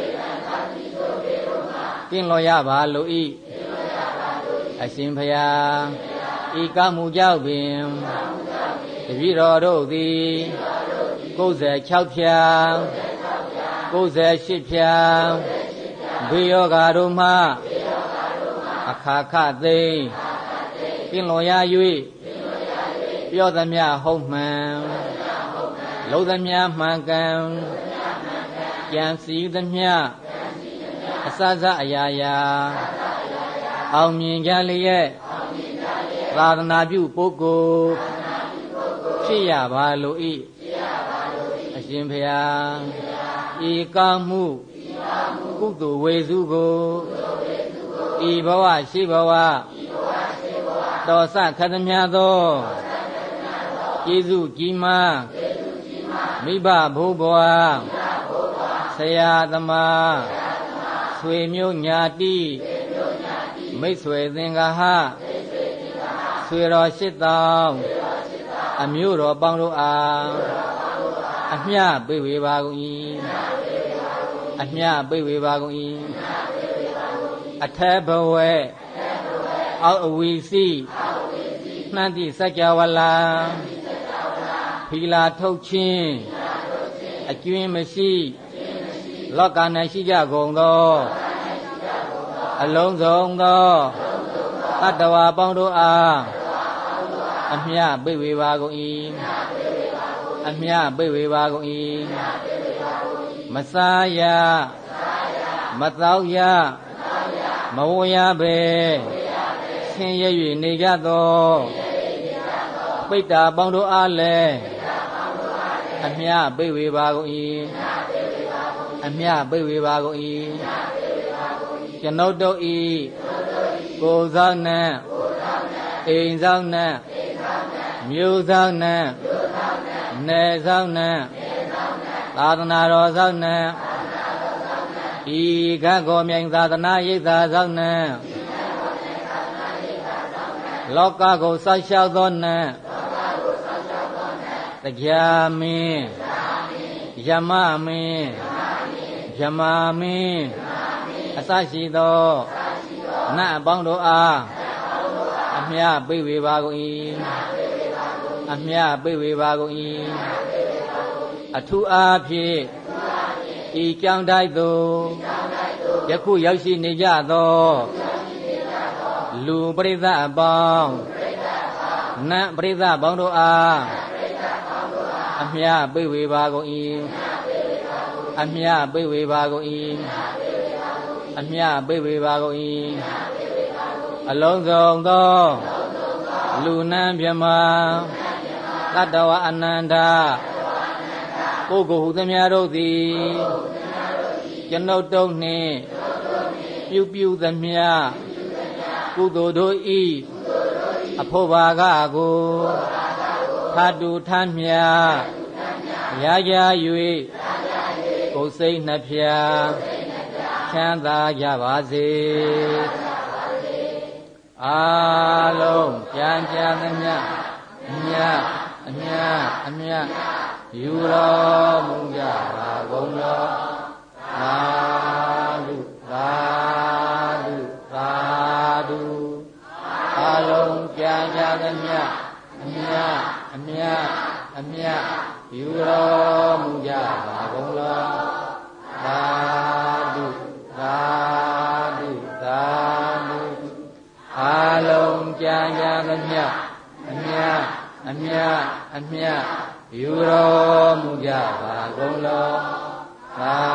A: ကင်းလွန်ရပါလို၏အရှင်ဘုရားဤကမှုကြောင့်ပင်တပည့်တော်တို့သည်ကိုယ်ဆယ်၆ဖြာကိုယ်ဆယ်၈ဖြာဘေးယောဂါတို့မှအခါခသိမ့်ကင်းလွန်ရ၍ပြောသမျှဟုတ်မှန်လုံးသမျှမှန်ကန်ကြံစည်သမျှအစစအရာရာအောင်မြင်ကြလျက်သာသနာပြုပုဂ္ဂိုလ်ဖြစ်ရပါလို၏အရှင်ဘုရားဤကောင်းမှုကုသိုလ်ဝေစုကိုဤဘဝရှိဘဝတော်စခသမြသောကျေးဇူးကြီးမားမိဘဘိုးဘွားဆရာသမားဆွေမျိုးညာတိမိတ်ဆွေသင်္ကာဟဆွေတော်ရှိတောင်းအမျိုးတော်ပေါင်းတို့အားအမျှပေးဝေပါကုန်၏အမျှပေးဝေပါကုန်၏အထက်ဘဝအောက်အဝီစီနှံ့သည့်စัจ java လာဖီလာထုတ်ခြင်းအကျွင်းမရှိလောက၌ရှိကြကုန်သောအလုံးစုံသောတတ္တဝါပေါင်းတို့အားအမျှပေးဝေပါကုန်၏အမျှပေးဝေပါကုန်၏မစားရမသောက်ရမဝရပဲဆင်းရဲ၍နေကြသောပိတ္တာပေါင်းတို့အားလည်းအမျှပေးဝေပါကုန်၏အမျှပေးဝေပါကုန်၏ကျွန်ုပ်တို့ဤကိုယ်ဆောင်နှင့်အိမ်ဆောင်နှင့်မြို့ဆောင်နှင့်နယ်ဆောင်နှင့်သာသနာတော်ဆောင်နှင့်ဤကကောမြိုင်သာသနာရိပ်သာဆောင်နှင့်လောကကိုဆောက်ရှောက်သောနှင့်တရားမင်းယမမင်းယမမင်းအစရှိသောနတ်အပေါင်းတို့အားအမျှပေးဝေပါကုန်၏အမြပိဝေပါကုန်၏အထူးအားဖြင့်ဤကြောင့်တိုက်သို့ယခုရောက်ရှိနေကြသောလူပရိသတ်အပေါင်းနတ်ပရိသတ်ပေါင်းတို့အားအမြပိဝေပါကုန်၏အမြပိဝေပါကုန်၏အမြပိဝေပါကုန်၏အလုံးစုံသောလူနန်းမြမတတ္တဝအနန္တပုဂ္ဂိုလ်ဟုသမျှတို့သည်ကျွန်ုပ်တို့နှင့်ပြုပြုသမျှကုသိုလ်တို့ဤအဖို့ဘာကကိုထတူထမြရာရ၍ကိုယ်စိတ်နှဖျားချမ်းသာကြပါစေအာလုံးကြံကြံသမျှအမြအမြအမြယူတော်မူကြပါကုန်တော်သာဓုသာဓုသာဓုအာလုံးကြံကြံသမျှအမြအမြအမြယူတော်မူကြပါကုန်တော်သာဓုသာဓုသာဓုအာလုံးကြံကြံသမျှအမြအမြအမြယူတော်မူကြပါကုန်တော်သာ